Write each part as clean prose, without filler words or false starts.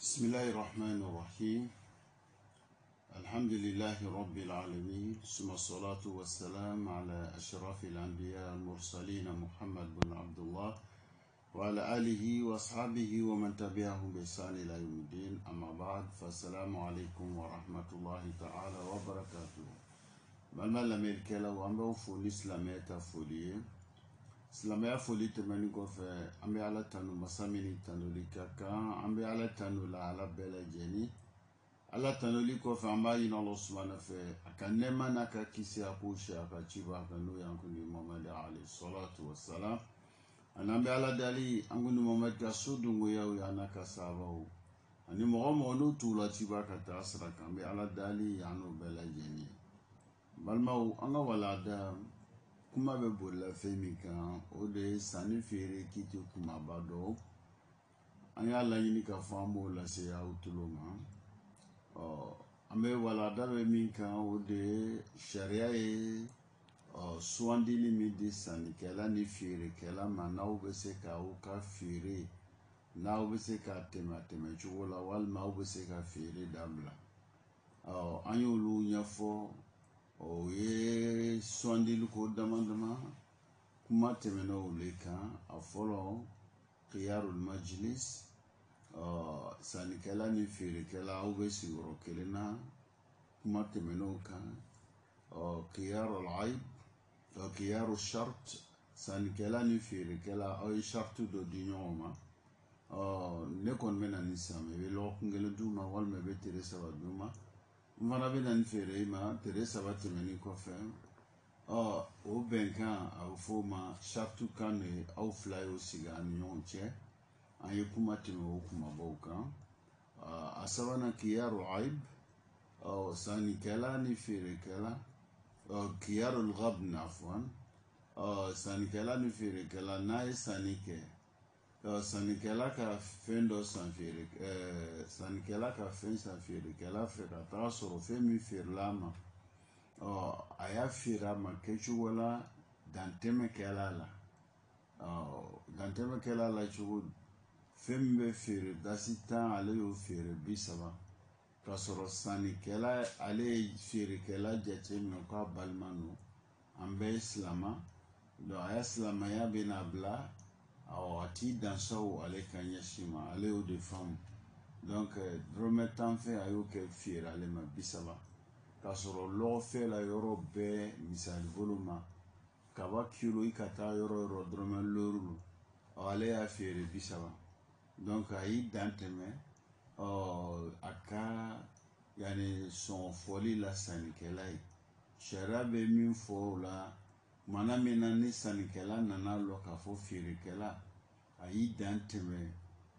بسم الله الرحمن الرحيم. الحمد لله رب العالمين، ثم الصلاة والسلام على أشرف الأنبياء المرسلين محمد بن عبد الله وعلى آله وأصحابه ومن تبعهم بإحسان إلى يوم الدين. أما بعد، فالسلام عليكم ورحمة الله تعالى وبركاته. malma lamel kela wa ambe foli silamɛ ta foli ye. Silamɛya foli tɛmɛnen kɔfɛ, an bɛ ala tanu masa min ni tanuli ka kan, an bɛ ala tanu la ala bɛɛ lajɛlen. Ala tanuli kɔfɛ, an b'a ɲini Allah subhanahu fɛ a ka nɛɛma n'a ka kisi a k'o si a ka ci b'a kan n'o ye an kundi Muhammad alayhi salatu wassalam. Ani an bɛ ala dali an kundi Muhammad ka so dongoyaw ye a n'a ka sahabaw. Ani mɔgɔ mɔgɔ n'o t'u la ci b'a ka taa sira kan, an bɛ ala dali an n'o bɛɛ lajɛlen. Balimaw, an ka walanda kuma bɛ bolila fɛn min kan, o de ye sanni feere k'i tɛ kumaba dɔn. An y'a laɲini k'a fɔ an b'o lase aw tulo ma. An bɛ walanda bɛ min kan, o de ye sariya ye sugandili min di sannikɛla ni feerekɛla ma, n'aw bɛ se k'aw ka feere, n'aw bɛ se ka tɛmɛ a tɛmɛ cogo la, walima aw bɛ se ka feere dabila. An y'olu ɲɛfɔ. O ye sugandili ko dama dama kuma tɛmɛna o le kan. A fɔlɔ khiyarul majlis, sannikɛla ni feerekɛla aw bɛ sigiyɔrɔ kelen na, kuma tɛmɛna o kan. Khiyarul aib, khiyarul shart, sannikɛla ni feerekɛla aw ye sharti dɔ di ɲɔgɔn ma. Ne kɔni bɛ na ni san, i bɛ lɔgɔkun kelen d'u ma, walima i bɛ tere saba d'u ma. N fana bɛ na ni feere i ma, tere saba tɛmɛnen kɔfɛ, o bɛnkan a bɛ f'o ma sharti kan de aw fila y'o sigi a ni ɲɔgɔn cɛ. An ye kuma tɛmɛ o kumabaw kan. A sabanan khiyarul aib, sannikɛla ni feerekɛla, khiyarul ghabn afwan, sannikɛla ni feerekɛla n'a ye sanni kɛ, sannikɛla ka fɛn dɔ san sannikɛla ka fɛn san feerekɛla fɛ ka taa sɔrɔ fɛn min feerela a ma, a y'a feere a ma kɛcogo la, dantɛmɛ kɛla la. Dantɛmɛ kɛla la cogo di? Fɛn min bɛ feere dasi 10, ale y'o feere 30, ka sɔrɔ sannikɛla ale ye feerekɛla jateminɛ k'a balima don, an bɛɛ ye silama, a ya silamaya bɛ n'a bila. A ti dansaw ale ka ɲɛsin ma, ale y'o de faamu. Donc dɔrɔmɛ 10 fɛ a y'o kɛ feere ale ma 30, k'a sɔrɔ lɔgɔfɛ la yɔrɔ bɛɛ, misali bolo ma, kaba kilo i ka taa yɔrɔ yɔrɔ dɔrɔmɛ lɔɔri, ale y'a feere 30. Donc a y'i dan tɛmɛ a ka sɔngɔ fɔli la sannikɛla ye. Sariya bɛ min fɔ o la, mana min na ni sannikɛla nana lɔ k'a fɔ feerekɛla a y'i dan tɛmɛ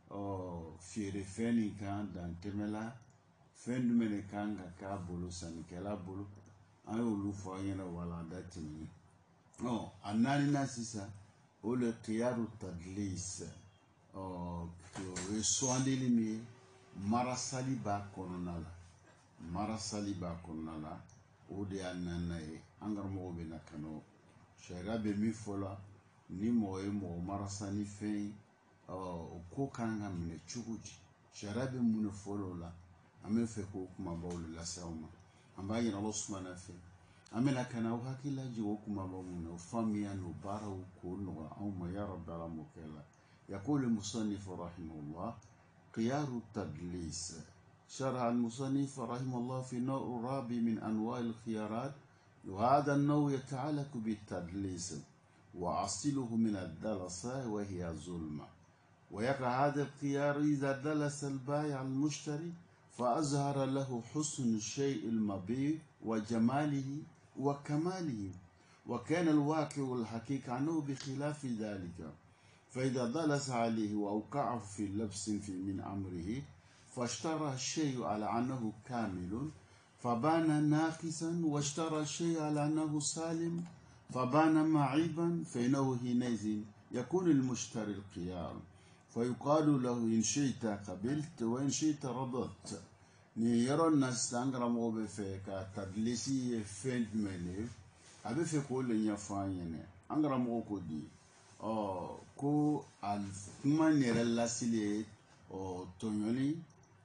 feere fɛn nin kan, dan tɛmɛ la, fɛn jumɛn de kan ka k'a bolo, sannikɛla bolo. An y'olu fɔ an ɲɛna walanda tɛmɛnen. A naaninan sisan, o le khiyaru tadlis, o ye sugandili min ye marasali b'a kɔnɔna la. Marasali b'a kɔnɔna la, o de y'a naaninan ye. An karamɔgɔw bɛ na ka n'o sariya bɛ min fɔ la, ni mɔgɔ ye mɔgɔ marasa ni fɛn ye, o ko kan ka minɛ cogo di? Sariya bɛ mun de fɔ o la? An bɛ fɛ k'o kumabaw de lase aw ma. An b'a ɲini Allah subhanahu fɛ, an bɛna ka na aw hakili lajigin o kumabaw mun na, o faamuya n'o baaraw k'o nɔgɔya anw ma ya rabbi ala m'o kɛ la. يقول المصنف رحمه الله: خيار التدليس. شرح المصنف رحمه الله في نوع رابع من أنواع الخيارات، وهذا النوع يتعلق بالتدليس وأصله من الدلس وهي ظلمة. ويقع هذا الخيار إذا دلس البائع المشتري فأظهر له حسن الشيء المبيع وجماله وكماله، وكان الواقع والحقيقة عنه بخلاف ذلك. فإذا دلس عليه وأوقعه في لبس من أمره فاشترى الشيء على أنه كامل فبان ناقصا، واشترى الشيء على أنه سالم فبان معيبا، فإنه حينئذ يكون المشتري الخيار، فيقال له إن شئت قبلت وإن شئت رضت. ni yɔrɔ na sisan an karamɔgɔ bɛ fɛ ka tadilisi ye fɛn jumɛn de ye, a bɛ fɛ k'o le ɲɛfɔ an ɲɛna. An karamɔgɔ ko di ko a kuma in yɛrɛ lasili ye tɔɲɔli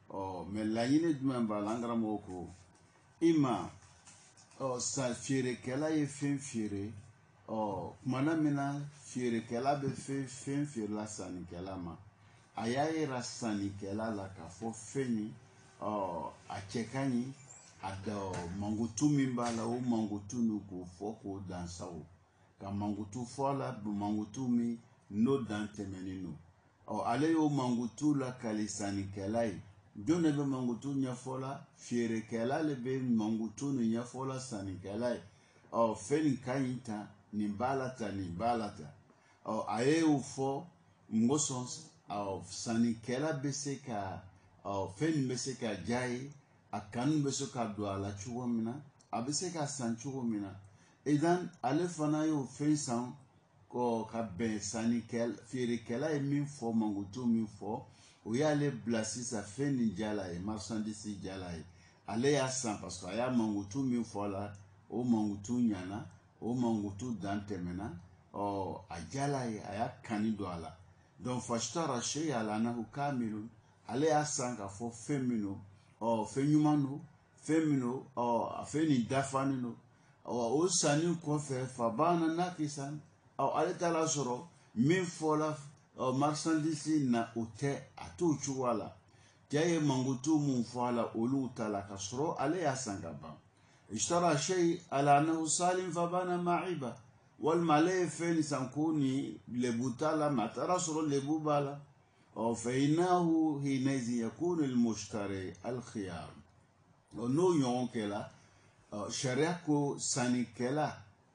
mais laɲini jumɛn b'a la an karamɔgɔ ko i ma sa feerekɛla ye fɛn feere kumana min na feerekɛla bɛ fɛn feerela sannikɛla ma a y'a yira sannikɛla la k'a fɔ fɛn in a cɛ ka ɲi a da mankutu min b'a la o mankutu nin k'o fɔ k'o dansago ka mankutu fɔ la mankutu min n'o dan tɛmɛnen don ale y'o mankutu lakali sannikɛla ye jɔn de bɛ mankutu ɲɛfɔ la feerekɛla le bɛ mankutu nin ɲɛfɔ la sannikɛla ye fɛn nin ka ɲi tan nin b'a la tan nin b'a la tan a ye o fɔ n ko sɔn sannikɛla bɛ se ka fɛn nin bɛ se ka diya ye a kanu bɛ se ka don a la cogo min na a bɛ se ka san cogo min na idan ale fana y'o fɛn san ka bɛn feerekɛla ye min fɔ mankutu min fɔ o y'ale bila sisan fɛn nin jala ye marchandise jala ye ale y'a san parce que a y'a mankutu min fɔ la o mankutu ɲana o mankutu dan tɛmɛna a jala ye a y'a kani don a la donc fashtara shay'an annahu kamilun ale y'a san k'a fɔ fɛn min don fɛn ɲuman don fɛn min don fɛn nin dafanen don o sanni kɔfɛ fabana nakisan ale taara sɔrɔ min fɔla marchandise na o tɛ a t'o cogoya la cɛ ye mankutu mun fɔ a la olu ta la ka sɔrɔ ale y'a san ka ban ishtara shay ala annahu salim fabana ma'iba walima ale ye fɛn nin san ko ni lebu t'a la mɛ a taara sɔrɔ lebu b'a la فإنه حينئذ يكون المشتري الخيار n'o ɲɔgɔn kɛla sariya ko sannikɛla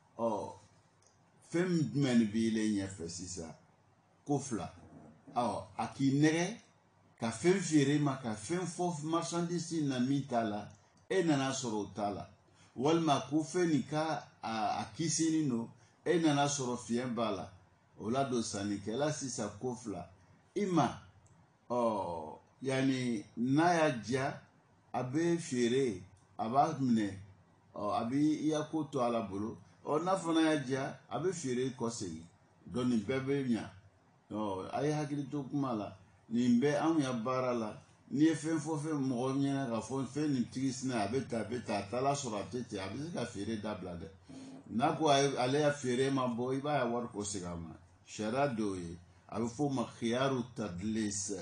fɛn jumɛn b'i le ɲɛfɛ sisan ko fila a k'i nɛgɛ ka fɛn feere ma ka fɛn fɔ marchandise na min t'a la e nana sɔrɔ o t'a la walima ko fɛn nin ka a kisinin don e nana sɔrɔ fiɲɛ b'a la o la don sannikɛla sisan ko fila i ma yani n'a y'a diya a bɛ feere a b'a minɛ a bɛ i ya ko to ala bolo n'a fana y'a diya a bɛ feere kɔ segin donc nin bɛɛ bɛ ɲa a ye hakili to kuma la nin bɛ anw ya baara la n'i ye fɛn fɔ fɛn mɔgɔ ɲɛna ka fɔ fɛn nin tigi sinɛ a bɛ tan a taala sɔrɔ a tɛ ten a bɛ se ka feere dabila dɛ n'a ko ale ya feere ma bɔ i b'a ya wari ko segin a ma sariya dɔw ye a bɛ fɔ o ma khiyaru tadlis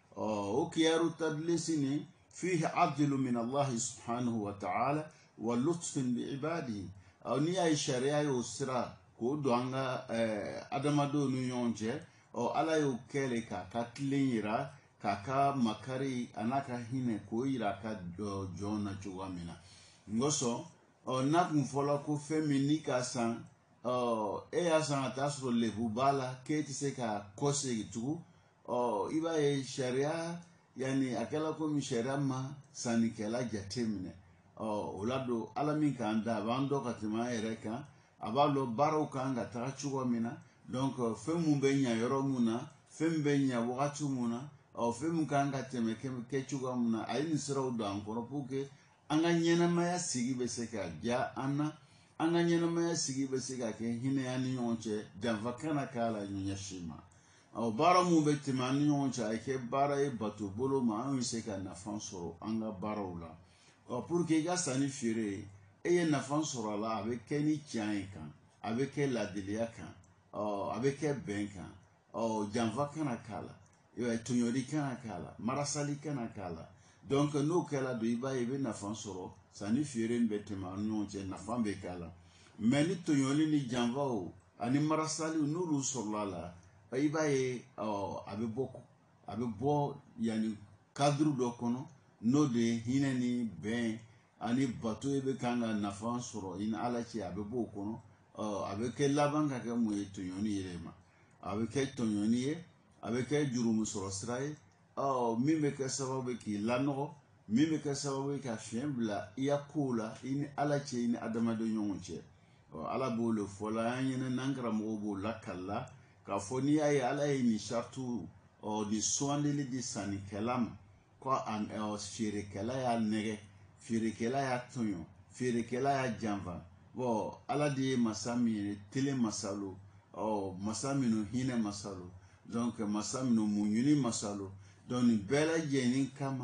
o khiyaru tadlis ni fihi adlu min Allah subhanahu wa ta'ala wa lutfin bi ibadihi n'i y'a ye sariya y'o sira k'o don an ka adamadenw ni ɲɔgɔn cɛ ala y'o kɛle k'a ka tilen yira k'a ka makari a n'a ka hinɛ k'o yira a ka jɔn na cogoya min na n kosɔn n'a kun fɔla ko fɛn min n'i ka san e y'a san ka taa sɔrɔ lebu b'a la k'e tɛ se ka kɔ segin tugun i b'a ye sariya yani a kɛla komi sariya ma sannikɛla jate minɛ o la don ala min k'an da a b'an dɔn ka tɛmɛ an yɛrɛ kan a b'a dɔn baaraw kan ka taga cogo min na donc fɛn mun bɛ ɲa yɔrɔ mun na fɛn min bɛ ɲa wagati mun na fɛn mun kan ka tɛmɛ kɛ cogoya mun na a ye nin siraw don an kɔrɔ pour que an ka ɲɛnamaya sigi bɛ se ka diya an na an ka ɲɛnamaya sigi bɛ se ka kɛ hinɛ an ni ɲɔgɔn cɛ janfa kana k'a la ɲɛsin ma baara mun bɛ tɛmɛ an ni ɲɔgɔn cɛ a ye kɛ baara ye bato bolo ma an bɛ se ka nafa sɔrɔ an ka baaraw la pour que i ka sanni feere e ye nafa sɔrɔ a la a bɛ kɛ ni tiɲɛ ye kan a bɛ kɛ ladiliya kan a bɛ kɛ bɛn kan janfa kana k'a la tɔɲɔli kana k'a la marasali kana k'a la donc n'o kɛla don i b'a ye i bɛ nafa sɔrɔ sanni feere in bɛ tɛmɛ an ni ɲɔgɔn cɛ nafa bɛ k'a la mais ni tɔɲɔli ni janfaw ani marasaliw n'olu sɔrɔla la i b'a ye a bɛ bɔ yani cadre dɔ kɔnɔ n'o de ye hinɛ ni bɛn ani bato e bɛ kan ka nafa sɔrɔ i ni ala cɛ a bɛ bɔ o kɔnɔ a bɛ kɛ laban ka kɛ mun ye tɔɲɔni yɛrɛ ma a bɛ kɛ tɔɲɔni ye a bɛ kɛ jurumu sɔrɔ sira ye min bɛ kɛ sababu k'i lanɔgɔ min bɛ kɛ sababu ka fiɲɛ bila i ya kow la i ni ala cɛ i ni adamaden ɲɔgɔn cɛ ala b'o le fɔ la an ɲɛna n'an karamɔgɔw b'o lakali k'a fɔ n'i y'a ye ala ye nin saritiw nin sugandili di sannikɛla ma ko feerekɛla y'a nɛgɛ feerekɛla y'a tɔɲɔ feerekɛla y'a janfa ala de ye masa min ye tele masalo masa minnu hinɛ masalo donc masa minnu muɲuni masalo donc nin bɛɛ lajɛlen kama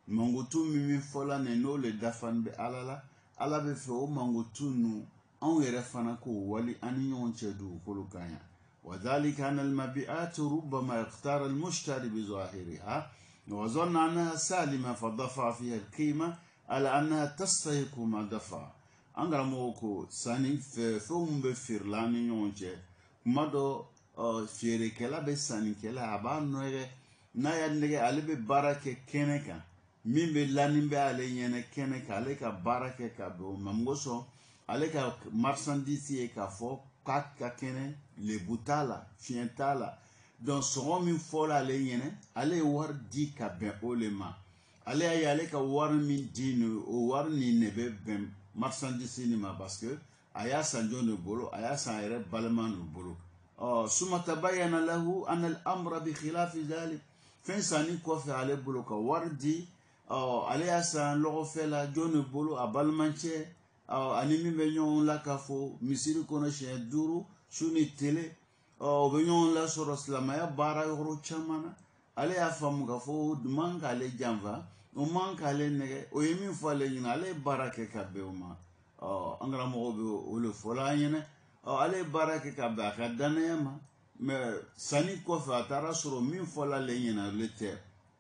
mangutu min fɔla nin n'o le dafan bɛ ala la ala bɛ fɛ o mangutu nu anw yɛrɛ fana k'o wali an ni ɲɔgɔn cɛ dugukolo kan yan وذلك أن المبيعات ربما يختار المشتري بظاهرها وظن أنها سالمة فدفع فيها القيمة على أنها تستحق ما دفع أنغرا موكو ساني فهم بفرلاني يونجي مدو فيري كلا بساني كلا أبان نوغي نايا نغي علي ببارك كينيكا مين بلاني بألي ينه كينيكا علي كبارك كابو ممغوسو علي كمارسانديسي كفو ka kɛnɛ lebu t'a la fiɲɛ t'a la donc sɔngɔ min fɔra ale ɲɛnɛ ale ye wari di ka bɛn o le ma ale y'a ye ale ka wari min di nin o wari nin ne bɛ bɛn marchandise nin ma parce que a y'a san jɔn de bolo a y'a san a yɛrɛ balima de bolo summa tabayyana lahu anna al-amra bi khilafi dhalik fɛn sanni kɔfɛ ale bolo ka wari di ale y'a san lɔgɔfɛ la jɔn de bolo a balimacɛ ani min bɛ ɲɔgɔn la k'a fɔ misiri kɔnɔ siɲɛ 5 su ni tele o bɛ ɲɔgɔn la sɔrɔ silamɛya baara yɔrɔ caman na ale y'a faamu k'a fɔ o man k'ale janfa o man k'ale nɛgɛ o ye min fɔ ale ɲɛna ale ye baara kɛ ka bɛn o ma an karamɔgɔw bɛ o le fɔla an ɲɛna ale ye baara kɛ ka bɛn a ka danaya ma mais sanni kɔfɛ a taara sɔrɔ min fɔla ale ɲɛna ale tɛ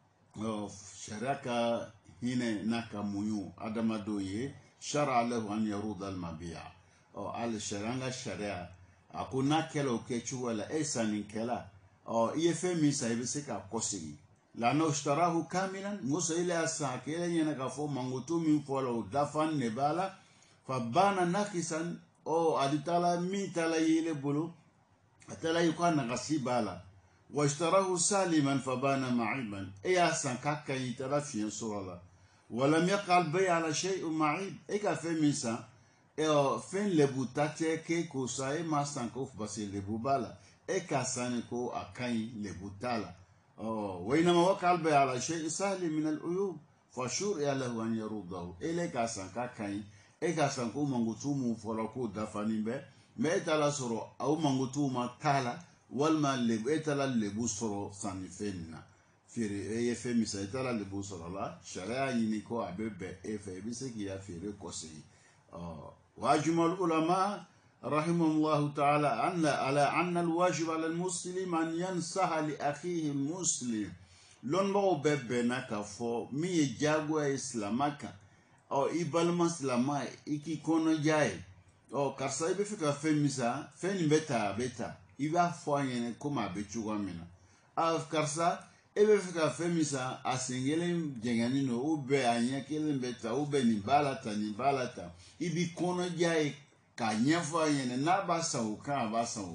sariya ka hinɛ n'a ka muɲu adamadenw ye شرع له أن يروض المبيع على الشرع الشريعة أكون ناكل وكيتشو ولا إيسان كلا يفهم سايبسك أقصي لأنه اشتراه كاملا موسى إلى الساكيل ينقفو منغتو من فولو دفن نبالا فبان ناكسا أدتالا ميتالا يلبلو أتلا يكون نغسي بالا واشتراه سالما فبان معيبا إياسان كاكا يتلا في سورة ولم يقع البيع على شيء معيب إيكا فين سا فين لبو تاتي كو ساي ما سانكوف بس لبو بالا إيكا سانكو أكاين لبو تالا وإنما وقع البيع على شيء سهل من العيوب فشرع له أن يرده إليكا سانكا كاين إيكا سانكو منغتو مو فلوكو دفاني بي ما إتالا سورو أو منغتو ما تالا والما لبو إتالا لبو سورو ساني فيننا fere fe misali le bo sɔrɔ la sharia ɲini ko a bɛ bɛn e fɛ i bɛ se k'i ya feere kɔsegi واجمع العلماء رحمهم الله تعالى على أن الواجب على المسلم أن ينصح لأخيه المسلم لون بو ببنا كفو مي جاغو اسلامك او ibalma islama iki kono jai o karsa ibe fika femisa fen beta iba fo yene koma be chugomina af karsa ebe fika femisa asengele jengani no ube anya kele beta ube ni balata ibi kono jai ka nyefo yene na basa uka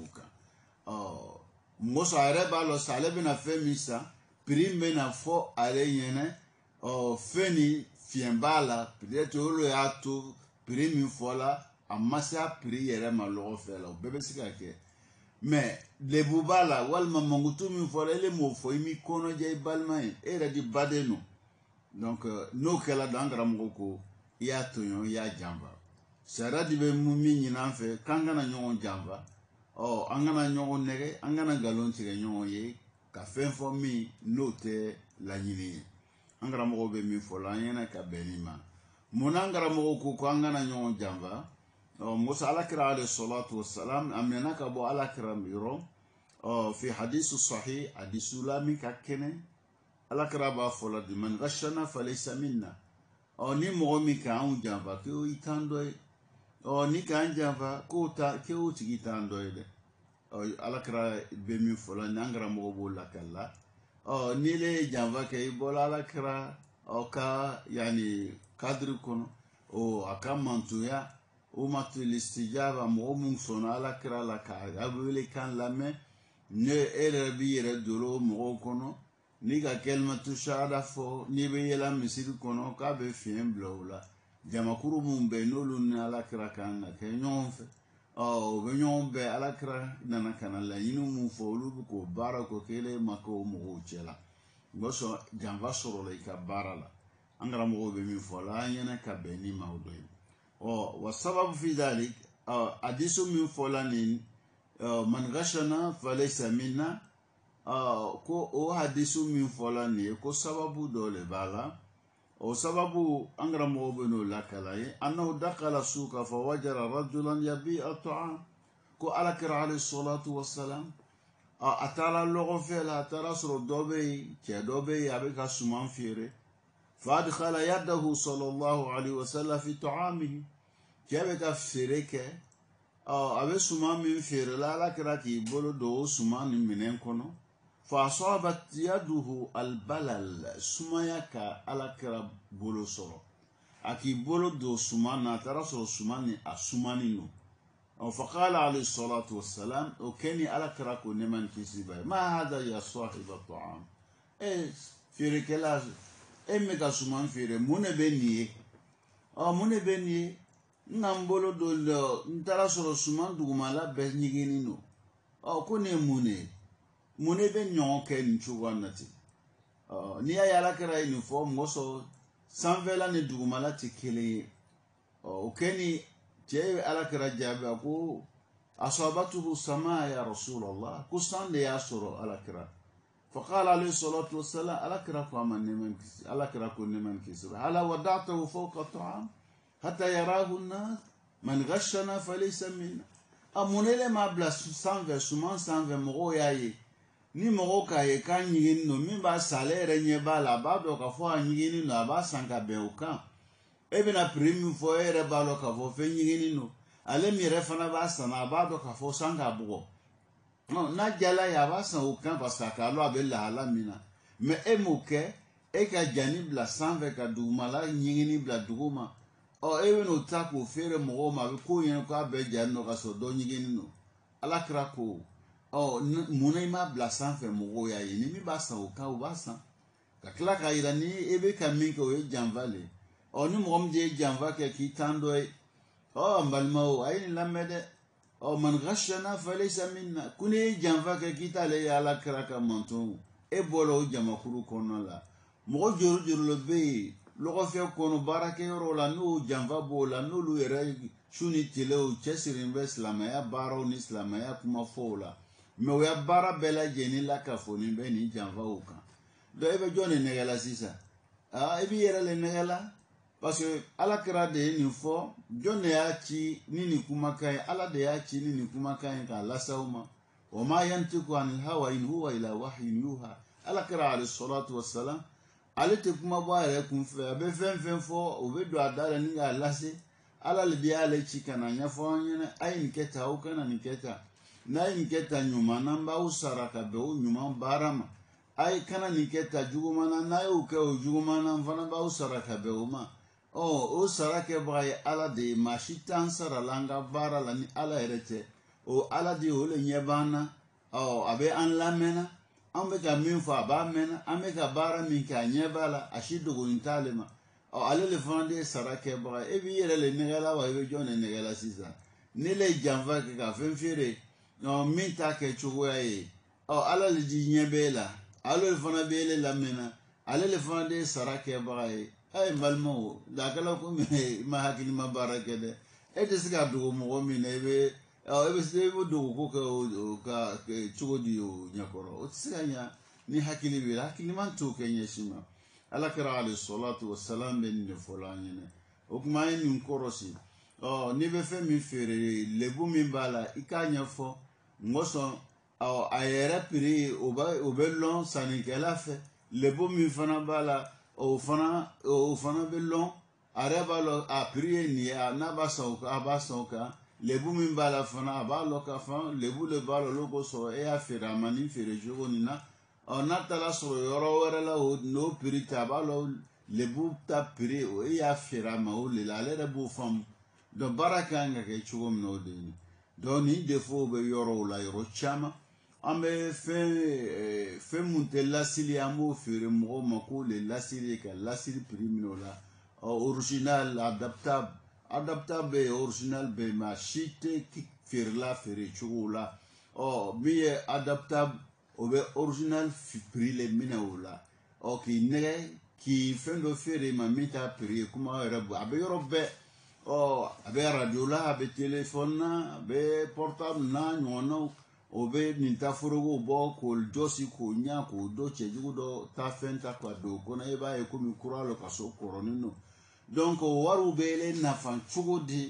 moso areba lo salebe na femisa prime na fo ale yene feni fiembala peut-être olo ya to prime fola amasa pri yere ma lo fela bebe sikake mais le bubala walma mangutu mi fola le mo fo mi kono jay balmay era di badeno donc no kala dangra moko ya to yon ya jamba sara di be mumi nyina fe kangana nyon jamba angana nyon nege angana galon tire nyon ye ka fen fo mi note la nyini angara mo be mi fo la nyana ka benima monangara mo ko angana nyon jamba musa alakra alayhi salatu wassalam amena ka bo alakra miro fi hadith sahih hadith lami ka kene alakra ba fo la di man ghashana falaysa minna ni mo mi ka un jamba ke o itando ni ka jamba ko ta ke o tigi tando de alakra be mi fo la nangara mo bo la kala ni le jamba ke ibola alakra ka yani kadri kono aka mantuya o matulistijaba mo mun sona alakra la ka abule kan lame ne erabi yere dolo mo kono ni ka kelmatu shahada fo ni be yela misiri kono ka be fien blowla jamakuru mun be nolu ni alakra kan na ke nyonfe be nyombe alakra nana kana la yinu mun fo lu ko barako kele mako mo chela ngoso jamba soro le ka barala angara mo be mi fo la yana ka be ni mawdoy wa sababu fi dhalik adisu min fo la ni man ghashana falaysa minna ko o hadisu min fo la ni ko sababu dole bala وسبب أنغرم وبنو لك أنه دخل السوق فوجد رجلا يبيع الطعام كو ألكر عليه الصلاة والسلام أتارى اللغة فيلا أتارى سر دوبي كدوبي أبيك سمان فيري فأدخل يده صلى الله عليه وسلم في طعامه كيبك فيريك أبي سمان من فيري لا لكرا كي بولو دو سمان منين كونو فأصابت يده البلل سمايك على كرا بولو سورو أكي بولو دو سمان ترى سورو سمان أسماني نو فقال عليه الصلاة والسلام وكني على كراكو نمان كيسيباي ما هذا يا صاحب الطعام في ركلاج ميكا سمان في مون بني مون بني نامبولو دو نترى سورو سمان دوغمالا بنيغيني نو كوني mune be ɲɔgɔn kɛ nin cogoya na ten n'i y'a ye alakira ye nin fɔ mɔgɔ sɔrɔ sanfɛla ni dugumala tɛ kelen ye o kɛ ni cɛ ye alakira jaabi a ko asabatuhu sama ya rasulallah ko san de y'a sɔrɔ alakira faqala alayhi salatu wassalam alakira ko a ma nɛɛma kisi alakira ko nɛɛma kisi hala wada'tahu fawqa ta'am hatta yarahu an-nas man ghashana falaysa minna munele ma bila sanfɛ suman sanfɛ mɔgɔw y'a ye ni mɔgɔ k'a ye k'a ɲigini no min b'a sa ale yɛrɛ ɲɛ b'a la a b'a dɔn k'a fɔ a ɲigini no a b'a san ka bɛn o kan e bɛna prix min fɔ e yɛrɛ b'a dɔn k'a fɔ fɛn ɲigini no ale min yɛrɛ fana b'a san a b'a dɔn k'a fɔ san ka bugɔ n'a jala ye a b'a san o kan parce que a k'a dɔn a bɛ lahala min na mais e m'o kɛ e ka jani bila sanfɛ ka dugumala ɲigini bila duguma e bɛn'o ta k'o feere mɔgɔw ma a bɛ k'o ɲɛna k'a bɛɛ jani no ka sɔrɔ dɔ ɲigini no alakira ko munna i m'a bila sanfɛ mɔgɔw y'a ye ni min b'a san o kan o b'a san ka tila k'a yira ni e bɛ ka min kɛ o ye janfa le ni mɔgɔ min de ye janfa kɛ k'i tan dɔ ye n balimaw a ye nin lamɛn dɛ man ghashana falaysa minna ko n'i ye janfa kɛ k'i t'ale ye alakira ka manton e bɔra o jamakulu kɔnɔna la mɔgɔ joli le bɛ yen lɔgɔfɛ kɔnɔ baarakɛyɔrɔ la n'o janfa b'o la n'olu yɛrɛ su ni tile o cɛsirilen bɛ silamɛya baaraw ni silamɛya kumafɔw la mais o ya baara bɛɛ lajɛlen la ka fɔ nin bɛ nin janfaw kan donc e bɛ jɔn de nɛgɛ la sisan i b'i yɛrɛ le nɛgɛ la parce que alakira de ye nin fɔ jɔn de y'a ci ni nin kumakan ye ala de y'a ci ni nin kumakan ye k'a lase aw ma wa ma yantiqu anil hawa in huwa ila wahyin yuha alakira alayhi salatu wassalam ale tɛ kuma bɔ a yɛrɛ kun fɛ a bɛ fɛn fɛn fɔ o bɛ don a da la ni k'a lase ala le de y'ale ci ka na ɲɛfɔ an ɲɛna a ye nin kɛ tan aw kana nin kɛ tan n'a ye nin kɛ tan ɲuman na n b'aw sara ka bɛn o ɲuman baara ma a ye kana nin kɛ tan juguman na n'a y'o kɛ o juguman na n fana b'aw sara ka bɛn o ma o sara kɛbaga ye ala de ye maa si t'an sara la an ka baara la ni ala yɛrɛ tɛ o ala de ye o le ɲɛ b'an na a bɛ an lamɛnna an bɛ ka min fɔ a b'a mɛnna an bɛ ka baara min kɛ a ɲɛ b'a la a si dogonin t'ale ma ale le fana de ye sara kɛbaga e b'i yɛrɛ le nɛgɛ la wa i bɛ jɔn de nɛgɛ la sisan ne le janfa kɛ ka fɛn feere min t'a kɛ cogoya ye ala le di ɲɛ b'e la ale le fana b'e le lamɛnna ale le fana de ye sara kɛbaga ye n balimaw lakala ko ma hakilima baara kɛ dɛ e tɛ se ka dogo mɔgɔ min na i bɛ dogo ko kɛ o ka cogo di o ɲɛkɔrɔ o tɛ se ka ɲa ni hakili bɛ hakiliman t'o kɛ ɲɛsin ma ala kɛra alayhi salatu wassalam bɛ nin de fɔla an ɲɛna o kuma an ye nin kɔrɔsi n'i bɛ fɛn min feere lebu min b'a la i k'a ɲɛfɔ mɔsɔn a yɛrɛ piri o bɛ lɔn sannikɛla fɛ lebu min fana b'a la o fana bɛ lɔn a yɛrɛ b'a lɔn a piri ye nin ye n'a b'a san o kan a b'a san o kan lebu min b'a la fana a b'a lɔn ka fan lebu le b'a lɔn olu ko sɔrɔ e y'a feere a ma nin feere cogo nin na n'a taara sɔrɔ yɔrɔ wɛrɛ la n'o piri ta a b'a lɔn lebu ta piri e y'a feere a ma o le la ale yɛrɛ b'o faamu donc baara kan ka kɛ cogo min na o de ye donc nin défaut bɛ yɔrɔw la yɔrɔ caman an bɛ fɛn mun tɛ lasili an b'o feere mɔgɔw ma k'o le lasili ka lasili prix minɛ o la original adaptable bɛ yen original bɛ yen mais si tɛ feerela feere cogo la min ye adaptable o bɛ original prix le minɛ o la k'i nɛgɛ k'i fɛn dɔ feere ma min t'a prix ye kuma yɛrɛ bɔ a bɛ yɔrɔ bɛɛ a bɛ radio la a bɛ téléphone na a bɛ portable na ɲɔgɔnnaw o be nin ta forogo bo ko josi ko nya ko do chejugo do ta fenta kwa do kona e ba e ko mi kuralo ka so koronino donc waru bele nafan chugudi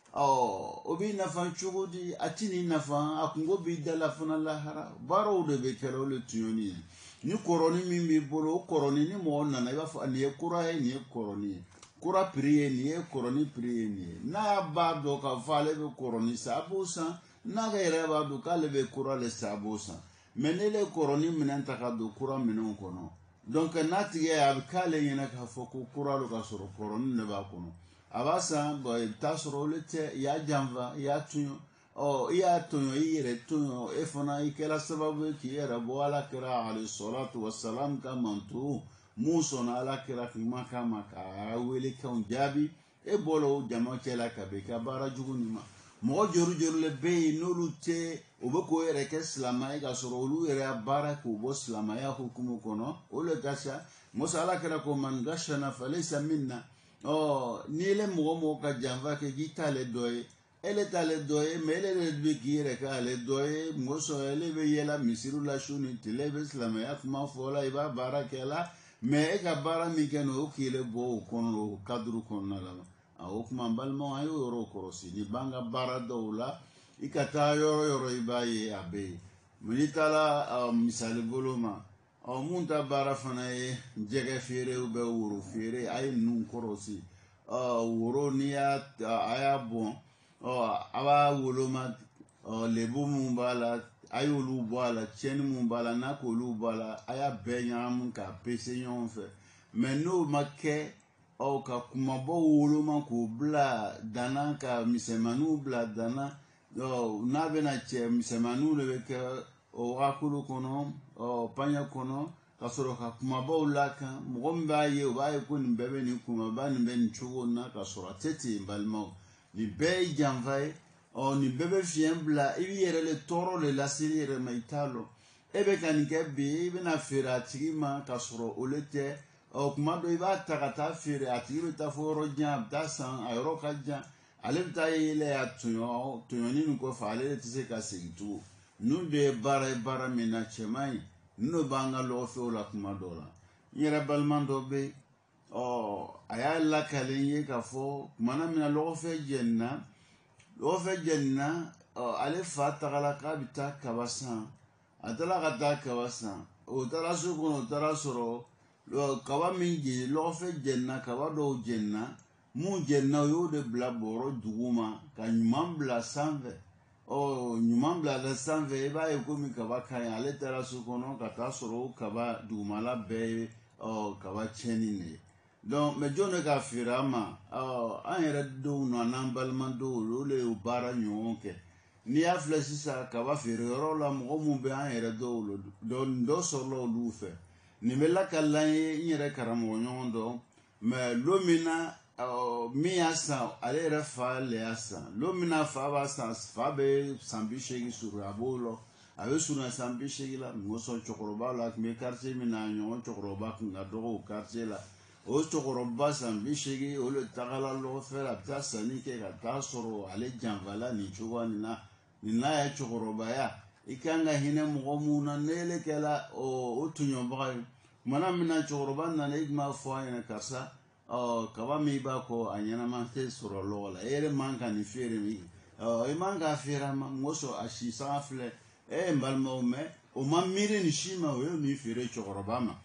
obi nafan chugudi atini nafan akungo bi dala fana lahara baro de be kero le tuyoni ni koroni min bi bolo koroni ni mo nana iba fa ni kura e ni koroni kura priye ni koroni priye ni na ba do ka fale be koroni sabusa na ga ere ba do ka le be kura le sabusa menele koroni minen ta ka do kura minen kono donc natige abkale yena ka foko kura lo ka soro koroni ne ba kono abasa bo ta soro le te ya janva ya tunyo iya tunyo ire tunyo efona ikela sababu ki era bo ala kira alayhi salatu wassalam kamantu muso na ala kira kuma kama ka wele kan jabi e bolo jama kela ka be ka bara juguni ma mo joru le be nolu te oboko ere ke islama ga soro olu ere bara ko bo islama ya hukumu kono ole gasha musa ala kira ko man gashana falaysa minna ni le mo ka janva ke gitale doye ele tale doye mele le be gire ka le doye moso ele be yela misiru la shuni tele be islama ya kuma fola iba barakela me ga bara mi keno kile bo kono kadru kono la o kuma balmo ayo yoro korosi ni banga bara dawla ikata yoro ibaye abe militala misali boloma munta bara fana ye jege fere ube wuro fere ay nun korosi wuro ni aya bon aba woloma lebu mun bala ayolu bala cheni mun bala nakolu bala aya benyam ka pese yon fe mais no make ka kumabo woloma ko bla dana ka misemanu bla dana na bena che misemanu le ke akulu kono panya kono ka soro ka kumabo laka mogomba ye ba ye ko ni bebe ni kumaba ni ben chugo na ka soro tete balmo ni be janvai ni bebe fiembla ibi yere le toro le la siri maitalo ebe kanike bi bena fera tigima ka soro olete kuma do iba takata fere atibe ta foro jan ta san ayro ka jan ale ta yele atunyo ni ko fa ale tise ka segitu nu de bara mena chemai no banga lo fe ola kuma do la yere balmando be aya la kalenye ka fo mana mina lo fe jenna ale fa tagala ka bita kabasan atala ka ta kabasan o tara su kono tara soro kaba min je lɔgɔfɛ jenna kaba dɔw jenna mun jenna o y'o de bila bɔrɔ duguma ka ɲuman bila sanfɛ ɲuman bila la sanfɛ i b'a ye komi kaba ka ɲi ale taara so kɔnɔ ka taa sɔrɔ o kaba dugumala bɛɛ ye kaba tiɲɛni de ye donc mais jɔn de ka feere a ma an yɛrɛ denw na n'an balima dɔw olu de y'o baara ɲɔgɔn kɛ n'i y'a filɛ sisan kaba feere yɔrɔ la mɔgɔ mun bɛ an yɛrɛ dɔw dɔ sɔrɔla olu fɛ ni bɛ lakalan ye n yɛrɛ karamɔgɔ ɲɔgɔn dɔn mais lo min na min y'a san ale yɛrɛ fa le y'a san lo min na fa b'a san fa bɛ san 80 sɔrɔ a b'o lɔ a bɛ surunya san 80 la mɔsɔn cɛkɔrɔba la tun bɛ quartier min na ɲɔgɔn cɛkɔrɔba kun ka dɔgɔ o quartier la o cɛkɔrɔba san 80 o le tagala lɔgɔfɛ la a bɛ taa sanni kɛ ka taa sɔrɔ ale janfala nin cogoya nin n'a ye cɛkɔrɔbaya i kan ka hinɛ mɔgɔ mun na n'ele kɛla o tuɲɔbaga ye mana mina cɛkɔrɔba nana i ma fɔ a ɲɛna karisa kaba min b'a kɔ a ɲɛnama tɛ sɔrɔ lɔgɔ la e yɛrɛ man ka nin feere min i man ka feere a ma n ko sɔn a si sanga filɛ n balimaw mɛ o ma miiri nin si ma o ye nin feere cɛkɔrɔba ma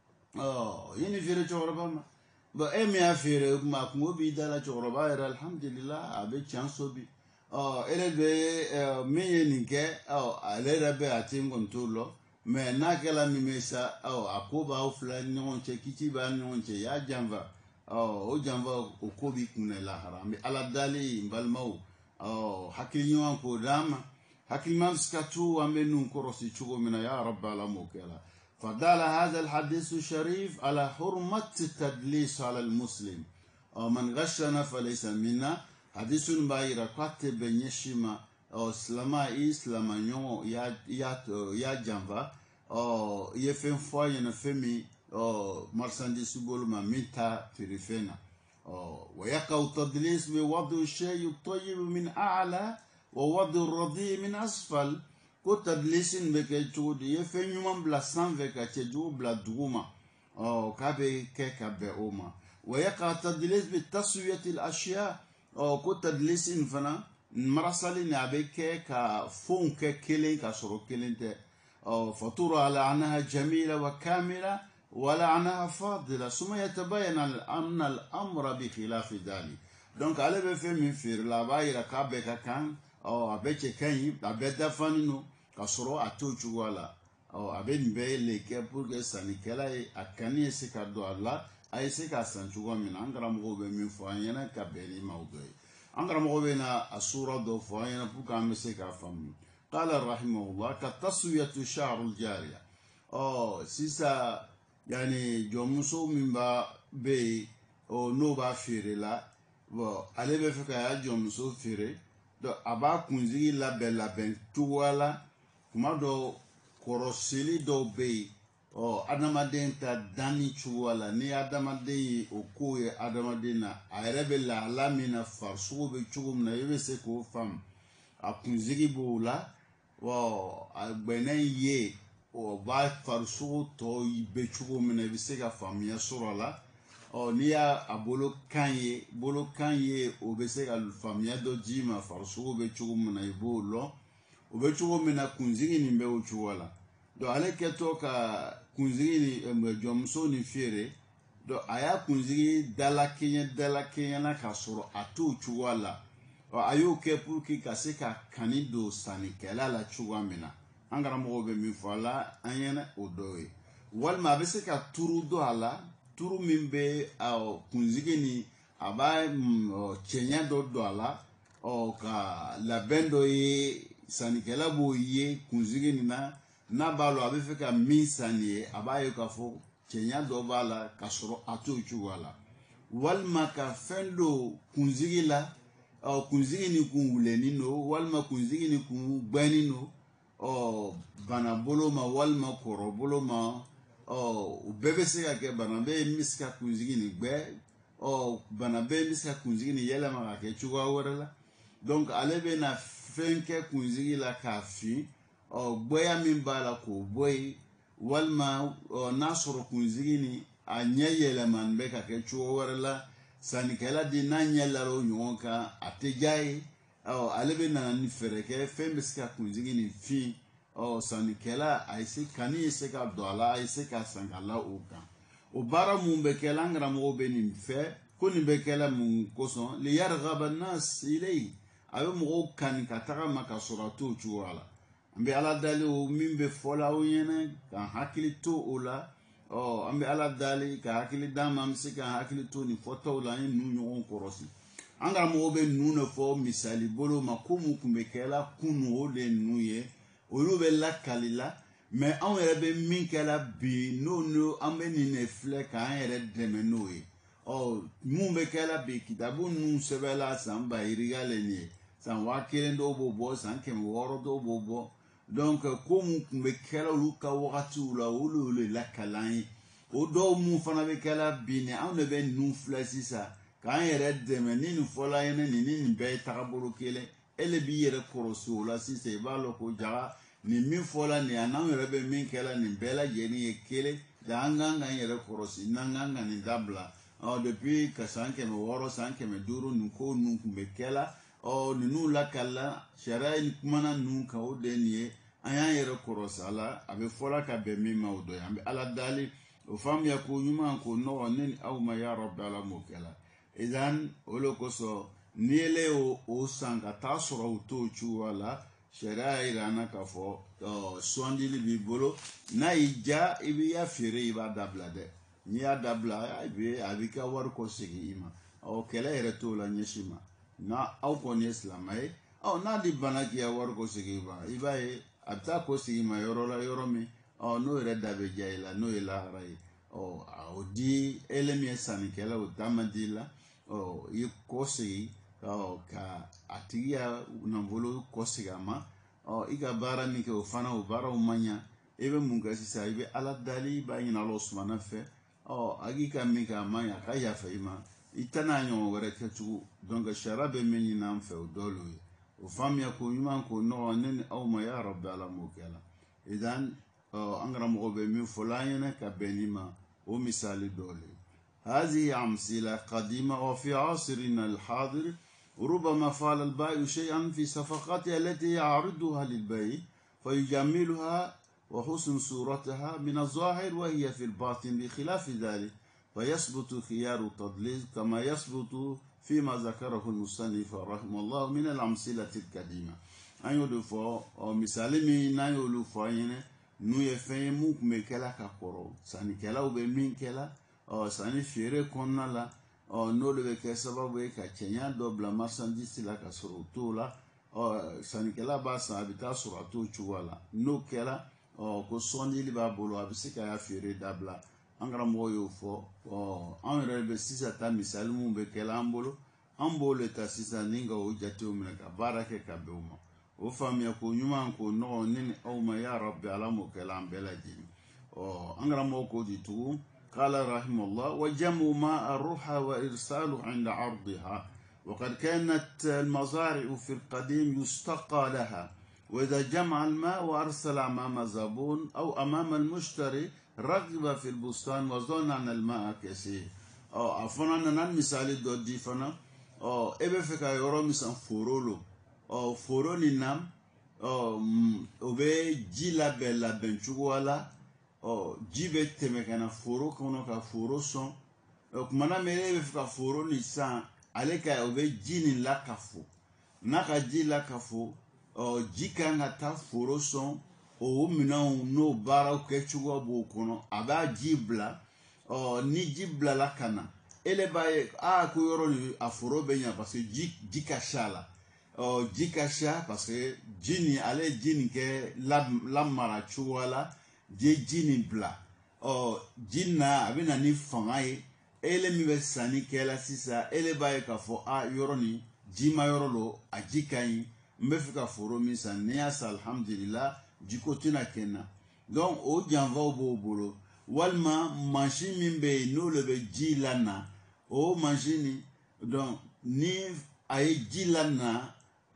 i ye nin feere cɛkɔrɔba ma bon e min y'a feere ma kungo b'i da la cɛkɔrɔba yɛrɛ alhamdulillah a bɛ can so bi e de bɛ min ye nin kɛ ale yɛrɛ bɛ a tɛ n kɔni t'o lɔ mais n'a kɛla min bɛ sa a ko b'aw fila ni ɲɔgɔn cɛ kiti b'a ni ɲɔgɔn cɛ y'a janfa o janfa o ko b'i kunna lahara an bɛ ala dali n balimaw hakili ɲuman k'o d'an ma hakilima bɛ se ka to an bɛ nun kɔrɔsi cogo min na ya rabbi ala m'o kɛla فدل هذا الحديث الشريف على حرمة التدليس على المسلم من غشنا فليس منا حديث بايرا كاتب بنيشما silama islama ɲɔgɔn ya janfa i ye fɛn fɔ a ɲɛna fɛn min marchandise bolo ma min ta feere fɛn na ويقع التدليس بوضع الشيء الطيب من أعلى ووضع الرديء من أسفل ko tadlisin be ke cogo di ye fɛn ɲuman bila sanfɛ ka cɛjugu bila duguma k'a bɛ kɛ ka bɛn o ma wa yaqa tadlis bi taswiyati al-ashya ko tadlisin fana marasali ni a bɛ kɛ ka fɛnw kɛ kelen ka sɔrɔ kelen tɛ fatura ala annaha jamila wa kamila wala annaha fadila suma yatabayana anna al-amra bi khilafi dhalik. Donc ale bɛ fɛn min feere la a b'a yira k'a bɛɛ ka kan a bɛɛ cɛ ka ɲi a bɛɛ dafalen don ka sɔrɔ a t'o cogoya la a bɛ nin bɛɛ le kɛ pour que sannikɛla ye a kani ye se ka don a la a ye se k'a san cogoya min na an karamɔgɔw bɛ min fɔ an ɲɛna ka bɛn ni ma o dɔ ye an karamɔgɔ bɛ na a sura dɔ fɔ an ɲɛna pour que an bɛ se k'a faamu qala rahimahullah ka taswiyatu sha'rul jariya sisan yani jɔnmuso min bɛ yen n'o b'a feere la ale bɛ fɛ ka y'a jɔnmuso feere a b'a kunsigi labɛn cogoya la kuma dɔ kɔrɔsili dɔw bɛ yen adamaden ta danni cogoya la ni adamaden ye o ko ye adamaden na a yɛrɛ bɛ lahala min na farisogo bɛ cogo min na i bɛ se k'o faamu a kunsigi b'o la a gbɛnɛ ye o b'a farisogo tɔ bɛ cogo min na i bɛ se ka faamuya sɔrɔ a la n'i y'a bolokan ye o bɛ se ka faamuya dɔ d'i ma farisogo bɛ cogo min na i b'o lɔ o bɛ cogo min na kunsigi nin bɛ o cogo la donc ale kɛtɔ ka kunsigi ni jɔnmuso ni feere donc a y'a kunsigi dalakɛɲɛ na ka sɔrɔ a t'o cogo la a y'o kɛ pour que ka se ka kani don sannikɛla la cogoya min na an karamɔgɔw bɛ min fɔ a la an ɲɛna o dɔ ye walima a bɛ se ka turu don a la turu min bɛ kunsigi ni a b'a cɛɲɛ dɔ don a la ka labɛn dɔ ye sannikɛla b'o ye kunsigi nin na n'a b'a lɔ a bɛ fɛ ka min san nin ye a b'a ye k'a fɔ cɛɲɛ dɔ b'a la ka sɔrɔ a t'o cogoya la walima ka fɛn don kunsigi la kunsigi ni kun wulenin don walima kunsigi ni kun gbɛnnen don bana bolo ma walima kɔrɔ bolo ma o bɛɛ bɛ se ka kɛ bana bɛ min bɛ se ka kunsigi nin gbɛ bana bɛ min bɛ se ka kunsigi nin yɛlɛma ka kɛ cogoya wɛrɛ la donc ale bɛ na fɛn kɛ kunsigi la k'a fin gbɛya min b'a la k'o bɔ yen walima n'a sɔrɔ kunsigi ni a ɲɛ yɛlɛmani bɛ ka kɛ cogo wɛrɛ la sannikɛla de n'a ɲɛ lara o ɲɔgɔn kan a tɛ diya ye ale bɛ na ni fɛɛrɛ kɛ fɛn bɛ se ka kunsigi nin fin sannikɛla a ye se kani ye se ka don a la a ye se ka san ka la o kan o baara mun bɛ kɛ la an karamɔgɔw bɛ nin fɛ ko nin bɛ kɛ la mun kosɔn liyarghaba an-nas ilayhi a bɛ mɔgɔw kani ka taga ma ka sɔrɔ a t'o cogoya la an bɛ ala dali o min bɛ fɔla aw ɲɛna k'an hakili to o la an bɛ ala dali ka hakili d'an ma an bɛ se k'an hakili to nin fɔtaw la an ye ninnu ɲɔgɔn kɔrɔsi an karamɔgɔw bɛ ninnu de fɔ misali bolo ma ko mun tun bɛ kɛ la kunun o de ye ninnu ye olu bɛ lakali la mɛ anw yɛrɛ bɛ min kɛla bi n'o an bɛ nin de filɛ k'an yɛrɛ dɛmɛ n'o ye mun bɛ kɛla bi kitabu ninnu sɛbɛnla san ba yirika le nin ye san 1000 dɔw b'o bɔ san 600 dɔw b'o bɔ donc ko mun tun bɛ kɛla olu ka wagatiw la olu le lakalan ye o dɔw mun fana bɛ kɛla bi ni anw de bɛ ninnu filɛ sisan k'an yɛrɛ dɛmɛ ni nin fɔla ɲɛna ni nin bɛɛ ye tagabolo kelen e le b'i yɛrɛ kɔrɔsi o la sisan i b'a lɔn ko jaga nin min fɔla nin a n'anw yɛrɛ bɛ min kɛla nin bɛɛ lajɛlen ye kelen da an kan k'an yɛrɛ kɔrɔsi n'an kan ka nin dabila depuis ka san 600 san 500 nin ko ninnu tun bɛ kɛla ninnu lakalila sariya in kumana ninnu kan o de ye nin ye an y'an yɛrɛ kɔrɔsi a la a bɛ fɔla ka bɛn min ma o dɔ ye an bɛ ala dali o faamuya ko ɲuman ko nɔgɔ ne ni aw ma ya rabi ala m'o kɛla idan o le kosɔn n'i yɛlɛ o san ka taa sɔrɔ o t'o cogoya la sariya y'a yira an na k'a fɔ sugandili b'i bolo n'a y'i ja i b'i ya feere i b'a dabila dɛ n'i y'a dabila a b'i ka wari kɔ segin i ma kɛlɛ yɛrɛ t'o la ɲɛsin ma n'aw kɔni ye silamɛ ye n'a di bana k'i ya wari kɔ segin i ma i b'a ye a bɛ taa kɔ segin ma yɔrɔ la yɔrɔ min n'o yɛrɛ da bɛ ja i la n'o ye lahara ye o di ele min ye sannikɛla o ta ma di la i kɔ segin ka a tigi ya nafolo kɔ segin a ma i ka baara min kɛ o fana o baaraw ma ɲa i bɛ mun kɛ sisan i bɛ ala dali i b'a ɲini Alahu subahana fɛ a k'i ka min kɛ a ma ɲa a ka yafa i ma i tɛna ɲɔgɔn wɛrɛ kɛ tugun donc sariya bɛ min ɲini an fɛ o dɔ l'o ye وفهم يكون يمان كون نغنين أو ما يا رب على موكلا إذن أنغرا مغوبة من فلان كبنيما ومثال دولي هذه أمثلة قديمة وفي عصرنا الحاضر ربما فعل البائع شيئا في صفقاتها التي يعرضها للبيع فيجملها وحسن صورتها من الظاهر وهي في الباطن بخلاف ذلك فيثبت خيار التدليس كما يثبت فيما ذكره المصنف رحمه الله من الأمثلة القديمة أن يدفع مثال من أن يدفع nous ye fɛn ye mun tun bɛ kɛla ka kɔrɔ sannikɛlaw bɛ min kɛla sanni feere kɔnɔna la n'olu bɛ kɛ sababu ye ka cɛɲa dɔ bila marchandise la ka sɔrɔ o t'o la sannikɛla b'a san a bɛ taa sɔrɔ a t'o cogoya la n'o kɛla ko sɔndili b'a bolo a bɛ se k'a feere dabila an karamɔgɔ y'o fɔ an yɛrɛ bɛ sisan ta misali mun bɛ kɛla an bolo an b'o le ta sisan ni ka o jatew minɛ ka baara kɛ ka bɛn o ma o faamuya ko ɲuman ko nɔgɔ ne ni aw ma ya rabbi ala m'o kɛla an bɛɛ lajɛlen an karamɔgɔ ko di tugun قال رحمه الله وجمع ما الروح وإرساله عند عرضها وقد كانت المزارع في القديم يستقى لها وإذا جمع الماء وأرسل أمام زبون أو أمام المشتري رغب في البستان وظن أن الماء كثير أفنى نان مثال دودي فنا إبه فكا يورو مثال فورولو فوروني نام obe jila bella benchuwala jibe temekana foro kono ka foro son kumana mere ka foro ni san ale ka obe jini la kafo naka jila kafo jika ngata foro son o mina no bara ke chuwa bo kono aba jibla ni jibla la kana ele baye ko yoro ni aforo benya parce que jika shala jikasha parce que jini ale jini ke la mara chuwala je jini bla jinna abina ni fanga ye ele mi be sani kela sisa ele baye ka fo yoro ni jima yoro lo ajikai mbe fika foro mi san ne asa alhamdulillah jiko tina kenna donc o janva bo bolo walma machine mi be no le be jilana o machine donc ni ay jilana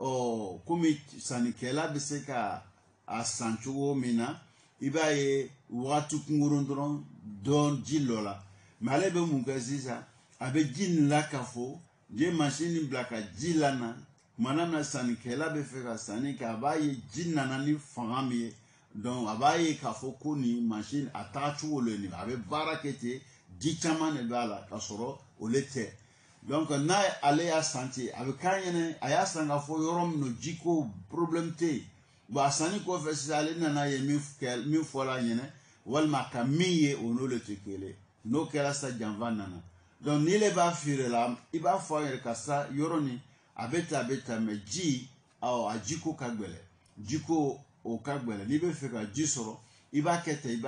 komi sannikɛla bɛ se ka a san cogo min na i b'a ye wagati kunkurun dɔrɔn ji dɔ la mɛ ale bɛ mun kɛ sisan a bɛ ji nin la ka fɔ je masini bila ka ji la na kumana na sannikɛla bɛ fɛ ka sanni kɛ a b'a ye ji nana ni fanga min ye donc a b'a ye k'a fɔ ko nin masini a taga cogo le nin a bɛ baara kɛ ten ji caman de b'a la ka sɔrɔ o le tɛ. Donc n'a ale y'a santi a bɛ k'a ɲɛnɛ a y'a san k'a fɔ yɔrɔ min no jiko problème tɛ yen bon a sanni kɔfɛ sisan ale nana ye min fɔla ɲɛnɛ walima ka min ye o n'o le tɛ kelen n'o kɛra sa janfa nana donc n'i le b'a feere la i b'a fɔ a yɛrɛ ka sa yɔrɔ nin a bɛ ta mɛ ji a jiko ka gɛlɛn jiko o ka gɛlɛn n'i bɛ fɛ ka ji sɔrɔ i b'a kɛ ten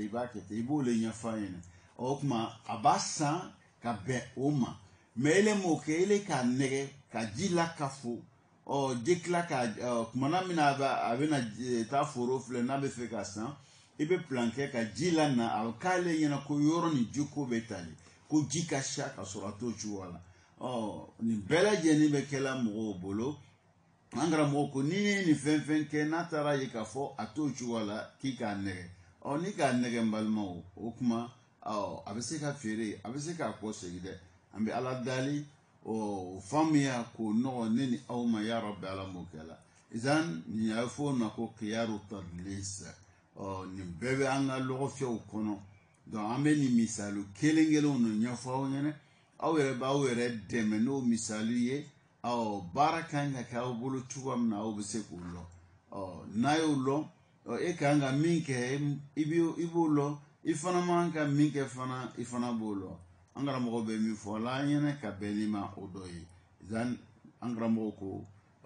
i b'o le ɲɛfɔ a ɲɛna o tuma a b'a san ka bɛn o ma. Mais ele mo ke ele ka nege ka jila kafo jekla ka kumana mina abena ta foro fle na be fe ka san ibe planke ka jila na al kale yana ko yoro ni juko betali ko jika shaka sorato chuwala ni bela jeni be kela mo bolo angara mo ko ni fen ke na tara yi ka fo ato chuwala ki ka nege ni ka nege mbalma o kuma abese ka fere abese ka ko segide an bɛ ala dali o faamuya ko nɔgɔ ne ni aw ma ya rabbi ala m'o kɛla izan nin y'a fɔ o ma ko kiyaru tadlis nin bɛɛ bɛ an ka lɔgɔfɛnw kɔnɔ donc an bɛ nin misali kelen-kelenw de ɲɛfɔ aw ɲɛna aw yɛrɛ b'aw yɛrɛ dɛmɛ n'o misali ye baara kan ka kɛ aw bolo cogoya min na aw bɛ se k'o lɔ n'a y'o lɔ e kan ka min kɛ i b'o lɔ i fana man ka min kɛ fana i fana b'o lɔ. an karamɔgɔ bɛ min fɔ la an ɲɛnɛ ka bɛn ni ma o dɔ ye zan an karamɔgɔ ko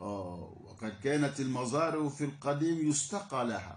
وقد كانت المزارع في القديم يستقى لها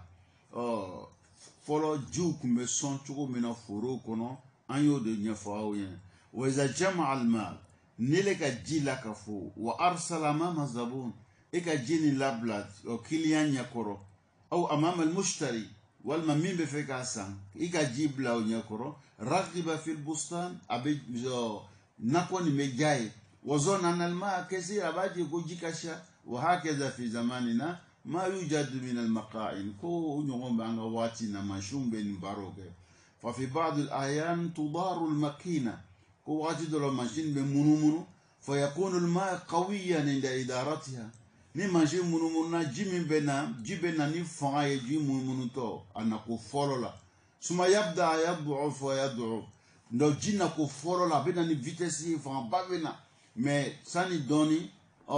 fɔlɔ jiw tun bɛ sɔn cogo min na foro kɔnɔ an y'o de ɲɛfɔ aw ɲɛna وإذا جمع المال ne le ka ji la ka fɔ wa arsala amama zabun e ka ji nin labila kiliyan ɲɛkɔrɔ aw amama almushtari walima min bɛ fɛ k'a san i ka ji bila o ɲɛkɔrɔ ragiba fil bustan a bɛ nakɔ nin bɛ diya ye wa zɔnna anna almaa kasira a b'a je ko ji ka ca وهكذا في زماننا ما يوجد من المقائن كو نيوم بانغا واتينا ماشوم بين باروك ففي بعض الأحيان تضار الماكينة كو واتي دو ماشين بمنو فيكون الماء قويا عند إدارتها ni machine munumunu na jibe na ni fanga ye ji munumunu to anako folo la suma yabda yad'uf wa yad'uf ndo jina ko folo la bena ni vitesse fanga bavena mais sani doni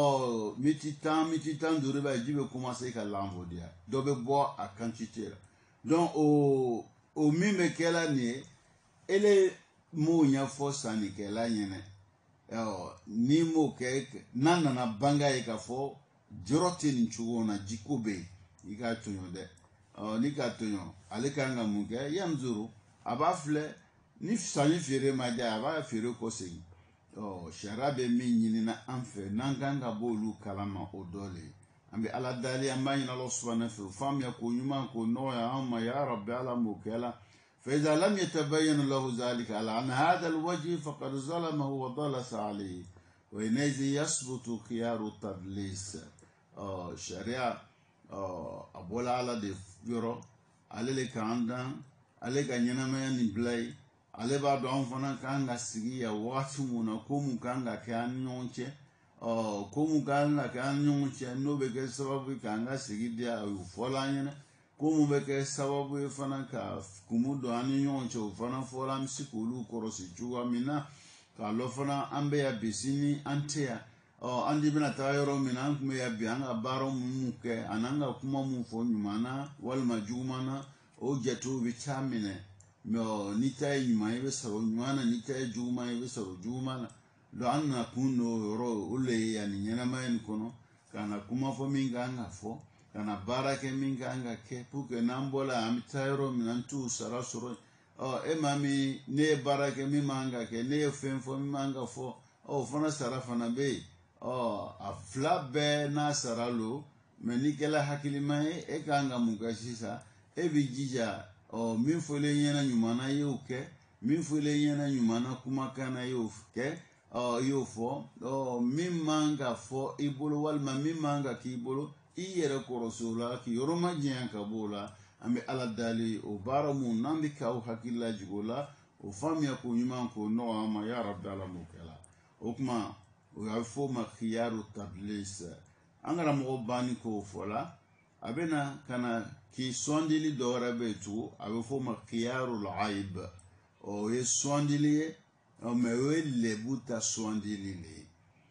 mititan dure ba jibe commencer ka l'envoyer do be bo a quantité la donc au mime kela ni ele mo nya fo sani kela nyene ni mo ke nana banga e ka fo jorote ni chugona jikobe ika tonyo de ni ka tonyo ale kanga muke yamzuru abafle ni fsani fere maja aba fere ko segi sharabe min nyini na anfe nanganga bolu kalama odole ambe ala dali amani na Allah subhanahu wa fam ya ko nyuma ko noya amma ya rabbi ala mukela fa idha lam yatabayyan lahu zalika ala an hadha alwajh faqad zalamahu wa dalasa alayhi wa inaizi yasbutu khiyaru tadlis sharia abola ala de yoro ale le kanda ale ga nyanama ni blay ale ba don fana kanga sigi ya watu muna ko mu kanga kan nyonche ko mu kanga kan nyonche no be ke sababu kanga sigi dia u fola nyene ko mu be ke sababu fana ka kumu do an nyonche u fana fola msikulu korosi juwa mina ka lo fana ambe ya bisini antea andi bina tayoro mina kuma ya bianga baro muke ananga kuma mu fo nyumana wal majumana o jatu vitamine no nitai nyuma ibe saro nyumana nitai juma ibe saro jumana do anna kuno ro ule ya nyana mayen kono kana kuma fo minga anga fo kana barake minga anga ke puke nambola amitayoro mina tu sarasoro mami ne barake mi manga ke ne fenfo mi manga fo fana sarafana be a flabe na saralo menikela hakilimae kanga mukashisa bijija min fole nyana nyumana yoke min fole nyana nyumana kumakana yoke yofo min manga fo ibolo walma min manga ki ibolo iyere korosola ki yoroma jiyanka bola ambe ala dali o baramu nambi ka o hakilla jigola o famia ko nyuma ko no ama ya rabbi ala mukela okuma o ya fo ma khiyaru tablis angara mo bani ko fola abena kana ki sondili dora betu abe fo ma khiyaru al-aib o ye sondili me we lebuta sondili le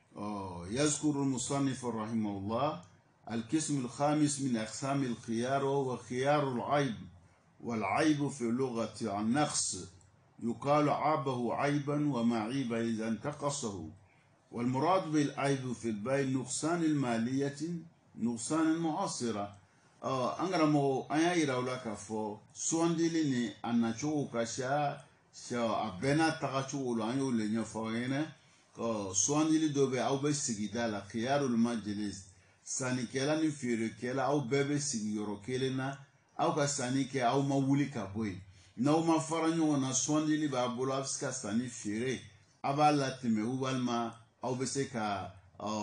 yazkuru al-musannif rahimahullah القسم الخامس من أقسام الخيار وهو خيار العيب والعيب في لغة النقص يقال عابه عيبا ومعيب إذا انتقصه والمراد بالعيب في البيع نقصان المالية نقصان المعاصرة أنغرمو أيا يراولاك فو سوانديليني أنا شوكا شا أبنا تغاشو لانيو لنيو فوين سوانديلي دوبي أو بسيجيدا خيار المجلس sani kela ni fere kela au bebe sigiyoro kelena au ka sani ke au ma wuli ka boy na o ma fara ɲɔgɔn na sondili b'a bolo a bɛ se ka sani feere a b'a latɛmɛ walima aw bɛ se ka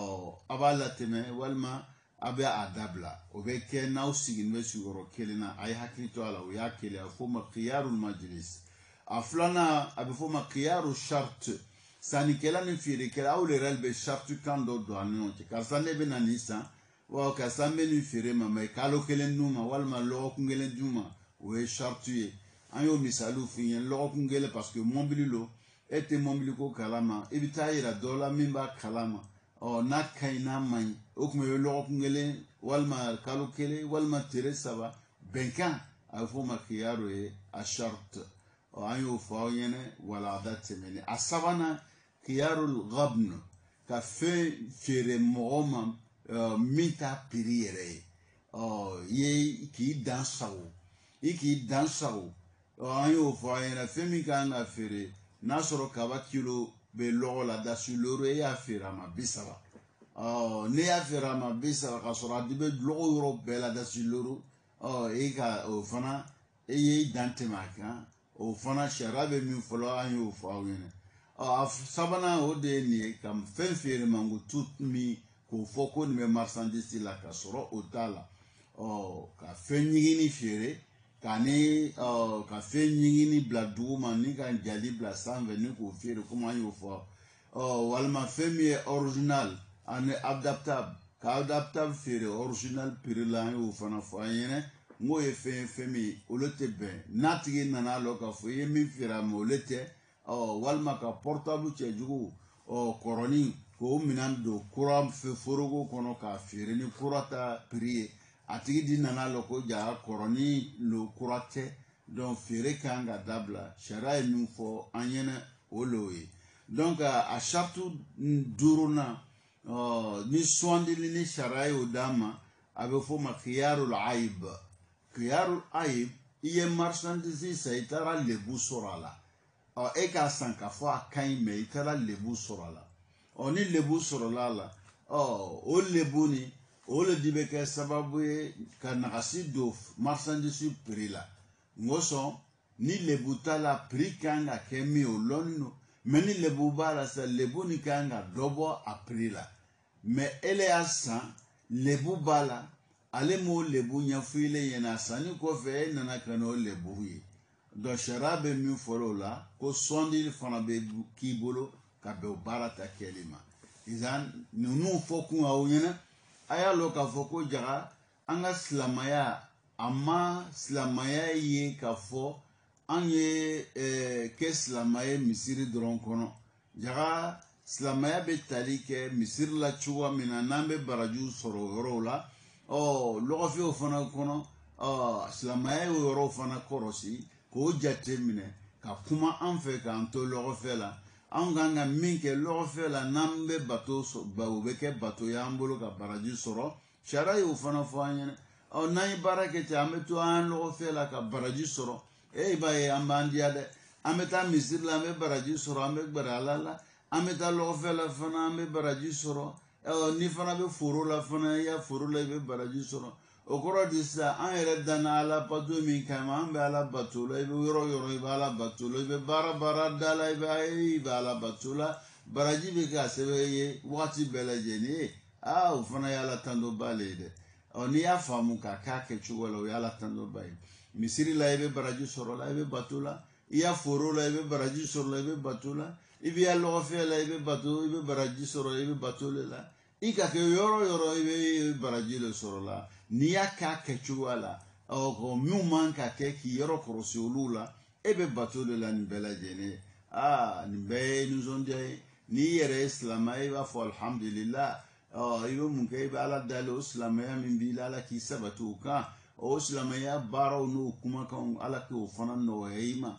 a b'a latɛmɛ walima a bɛ a dabila o bɛ kɛ n'aw sigilen bɛ sigiyɔrɔ kelen na a ye hakili to a la o y'a kelen a bɛ f'o ma khiyaru majlis a filanan a bɛ f'o ma khiyaru shart sannikɛla ni feerekɛla aw yɛrɛ bɛ charte kan dɔ don a ni ɲɔgɔn cɛ karisa ne bɛ na nin san wa karisa n bɛ nin feere ma mɛ kalo kelen d'u ma walima lɔgɔkun kelen d'u ma o ye charte ye an y'o misaliw f'i ɲɛ lɔgɔkun kelen parce que mɔbili lo e tɛ mɔbili ko kalama i bɛ taa yira dɔ la min b'a kalama n'a ka ɲi n'a man ɲi o tuma i bɛ lɔgɔkun kelen walima kalo kelen walima tile saba bɛnkan a bɛ f'o ma khiyaru ye a charte an y'o fɔ aw ɲɛna wala a da tɛmɛnen a sabanan khiyarul ghabn ka fɛn feere mɔgɔ ma min t'a piri yɛrɛ ye k'i dan sago i k'i dan sago an y'o fɔ a ɲɛna fɛn min kan ka feere n'a sɔrɔ kaba kilo bɛ lɔgɔ la dasi loro e y'a feere a ma 30 ne y'a feere a ma 30 ka sɔrɔ a di bɛ lɔgɔ yɔrɔ bɛɛ la dasi loro e ka o fana e y'i dan tɛmɛ a kan o fana sariya bɛ min fɔlɔ an y'o fɔ aw ɲɛna a sabanan o de ye nin ye ka fɛn feere mankutu min k'o fɔ ko nin bɛ marchandise la ka sɔrɔ o t'a la ka fɛn ɲigini feere ka fɛn ɲigini bila duguma ni ka jali bila sanfɛ ni k'o feere komi an y'o fɔ walima fɛn min ye original ani adaptable ka adaptable feere original prix la an y'o fana fɔ an ɲɛna n k'o ye fɛn min ye olu tɛ bɛn n'a tigi nana lɔ k'a fɔ i ye min feere a ma olu tɛ walima ka portable cɛjugu kɔrɔnin k'o minɛn don kura foroko kɔnɔ k'a feere ni kura ta prix ye a tigi di nana lɔ ko ja kɔrɔnin lo kura tɛ donc feere kan ka dabila sariya ye min fɔ an ɲɛna o lo ye donc a charte 5nan ni sugandili ni sariya y'o d'a ma a bɛ fɔ ma khiyarul ayib khiyarul ayib i ye marchandise san i taara lebu sɔrɔ a la e k'a san k'a fɔ a ka ɲi mɛ i taara lebu sɔrɔ a la ni lebu sɔrɔla a la o lebu ni o le di bɛ kɛ sababu ye ka nagasi don marchandise prix la n'o sɔn ni lebu t'a la prix kan ka kɛ min o lɔnni no mɛ ni lebu b'a la sa lebu ni kan ka dɔ bɔ a prix la mɛ ele y'a san lebu b'a la ale m'o lebu ɲɛfɔ ile ɲɛna a sanni kɔfɛ e nana ka n'o lebu ye donc sariya bɛ min fɔ o la ko sɔndili fana bɛ k'i bolo ka bɛn o baara ta kɛli ma ninnu fɔ kun aw ɲɛna a y'a lɔ k'a fɔ ko jaga an ka silamɛya a ma silamɛya ye k'a fɔ an ye kɛ silamɛya misiri dɔrɔn kɔnɔ jaga silamɛya bɛ tali kɛ misiri la cogoya min na n'an bɛ baraju sɔrɔ o yɔrɔw la lɔgɔfɛnw fana kɔnɔ silamɛya y'o yɔrɔw fana kɔrɔsi k'o jate minɛ ka kuma an fɛ k'an to lɔgɔfɛ la an kan ka min kɛ lɔgɔfɛ la n'an bɛ bato o bɛ kɛ bato y'an bolo ka baraji sɔrɔ sariya y'o fana fɔ an ɲɛna n'an ye baara kɛ ten an bɛ to an lɔgɔfɛ la ka baraji sɔrɔ e b'a ye an b'an diya dɛ an bɛ taa misiri la an bɛ baraji sɔrɔ an bɛ gbɛrɛ ala la an bɛ taa lɔgɔfɛ la fana an bɛ baraji sɔrɔ ni fana bɛ foro la fana i ya foro la i bɛ baraji sɔrɔ o kɔrɔ de sisan an yɛrɛ danna ala bato min kama an bɛ ala bato la i bɛ yɔrɔ o yɔrɔ i bɛ ala bato la i bɛ baara da la i bɛ ala bato la baraji bɛ kɛ a sɛbɛn ye waati bɛɛ lajɛlen ye o fana ye ala tandoba le ye dɛ n'i y'a faamu k'a k'a kɛcogo la o ye ala tandoba ye misiri la i bɛ baraji sɔrɔ la i bɛ bato la i ya foro la i bɛ baraji sɔrɔ la i bɛ bato la i bɛ ya lɔgɔfɛ la i bɛ bato i bɛ baraji sɔrɔ i bɛ bato le la i ka kɛ yɔrɔ o yɔrɔ i bɛ baraji le sɔrɔ la n'i y'a k'a kɛcogoya la min man ka kɛ k'i yɔrɔ kɔlɔsi olu la e bɛ bato le la nin bɛɛ lajɛlen ye nin bɛɛ ye nisɔndiya ye n'i yɛrɛ ye silamɛ i b'a fɔ alihamudulila i bɛ mun kɛ i bɛ ala dali o silamɛya min b'i la ala k'i sabati o kan o silamɛya baaraw n'o kumakanw ala k'o fana nɔgɔya i ma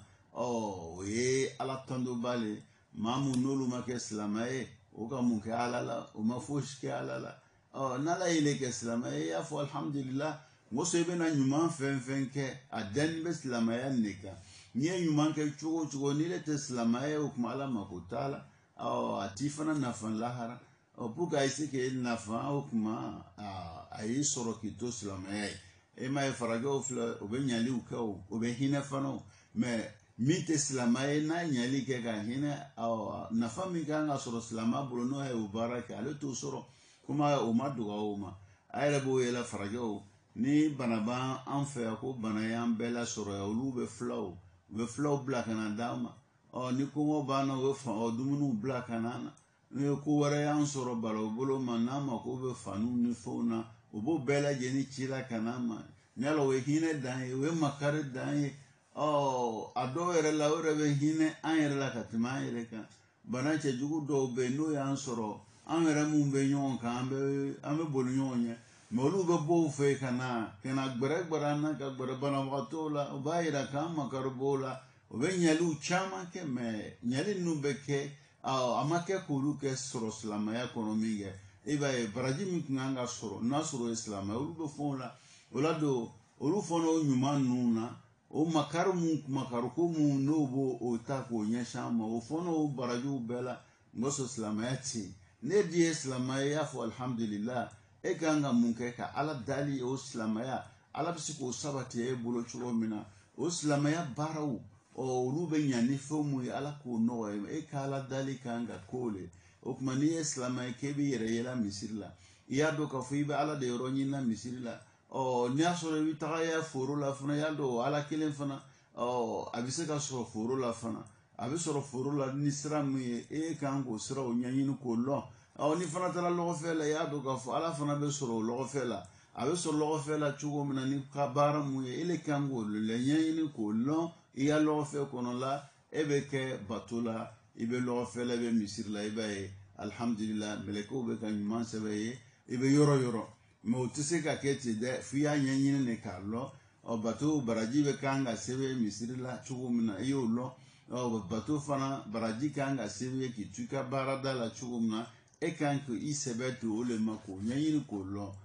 o ye ala tandoba le maa mun n'olu ma kɛ silamɛ ye o ka mun kɛ ala la o ma fosi kɛ ala la n'ala ye ne kɛ silamɛ ye i y'a fɔ alihamudulila woso i bɛna ɲuman fɛn fɛn kɛ a danni bɛ silamɛya nin de kan n'i ye ɲuman kɛ cogo o cogo n'i de tɛ silamɛya ye o tuma ala mako t'a la a t'i fana nafa lahara pour que a ye se k'e nafa o tuma a y'i sɔrɔ k'i to silamɛya ye e ma ye farakɛw filɛ o bɛ ɲaliw kɛ o bɛ hinɛ fana o mɛ min tɛ silamɛ ye n'a ye ɲali kɛ ka hinɛ nafa min kan ka sɔrɔ silamɛ bolo n'o ye o baara kɛ ale t'o sɔrɔ kuma o ma dogo o ma a yɛrɛ b'o yɛlɛ farakɛw ni bana b'an an fɛ yan ko bana y'an bɛɛ la sɔrɔ yan olu bɛ filaw bila ka na d'an ma ni kɔngɔ b'an na u bɛ dumuniw bila ka na na n'u ye ko wɛrɛ y'an sɔrɔ balo bolo ma n'an mako bɛ faniw ni fɛnw na u b'o bɛɛ lajɛlen ci la ka n'an ma yala o ye hinɛ dan ye o ye makari dan ye a dɔw yɛrɛ la o yɛrɛ bɛ hinɛ an yɛrɛ la ka tɛmɛ an yɛrɛ kan bana cɛjugu dɔw bɛ yen n'o y'an sɔrɔ an yɛrɛ mun bɛ ɲɔgɔn kan an bɛ boli ɲɔgɔn ɲɛ mɛ olu bɛ bɔ u fɛ ka na gbɛrɛ an na ka gbɛrɛ banabagatɔw la o b'a yira k'an makari b'o la o bɛ ɲaliw caman kɛ mɛ ɲali ninnu bɛ kɛ a ma kɛ k'olu kɛ sɔrɔ silamɛya kɔnɔ min kɛ i b'a ye baraji min tun kan ka sɔrɔ n'a sɔrɔ o ye silamɛ olu bɛ fɛnw la o la don olu fana o ɲuman ninnu na o makari ko mun n'o b'o ta k'o ɲɛsin an ma o fana o barajiw bɛɛ la n ko sɔrɔ silamɛya tɛ yen ne di ye silamɛ ye i y'a fɔ alihamudulila e kan ka mun kɛ ka ala dali o silamɛya ala bɛ se k'o sabati e bolo cogo min na o silamɛya baaraw olu bɛ ɲa ni fɛn mun ye ala k'o nɔgɔya e ka ala dali kan ka k'o le o kuma n'i ye silamɛ ye k'e b'i yɛrɛ yela misiri la i y'a dɔn k'a fɔ i bɛ ala de yɔrɔ ɲinina misiri la n'i y'a sɔrɔ i bɛ taga ya foro la fana i y'a dɔn ala kelen fana a bɛ se ka sɔrɔ foro la fana a bɛ sɔrɔ foro la ni sira min ye e kan k'o siraw ɲɛɲini k'o lɔn ni fana taara lɔgɔfɛ la i y'a dɔn k'a fɔ ala fana bɛ sɔrɔ o lɔgɔfɛ la a bɛ sɔrɔ lɔgɔfɛ la cogo min na ni ka baara mun ye e kan k'o ɲɛɲini k'o lɔn i ya lɔgɔfɛ kɔnɔ la e bɛ kɛ bato la i bɛ lɔgɔfɛ la i bɛ misiri la i b'a ye alhamdulillah mɛlɛkɛw bɛ ka ɲuman sɛbɛn ye i bɛ yɔrɔ yɔrɔ mɛ o tɛ se ka kɛ ten dɛ f'i y'a ɲɛɲini de k'a lɔn bato baraji bɛ kan ka sɛbɛn misiri la cogo min na i y'o lɔn bato fana baraji kan ka sɛbɛn k'i to i ka baarada la cogo min na e kan k'i sɛbɛn to o le ma k'o ɲɛɲini k'o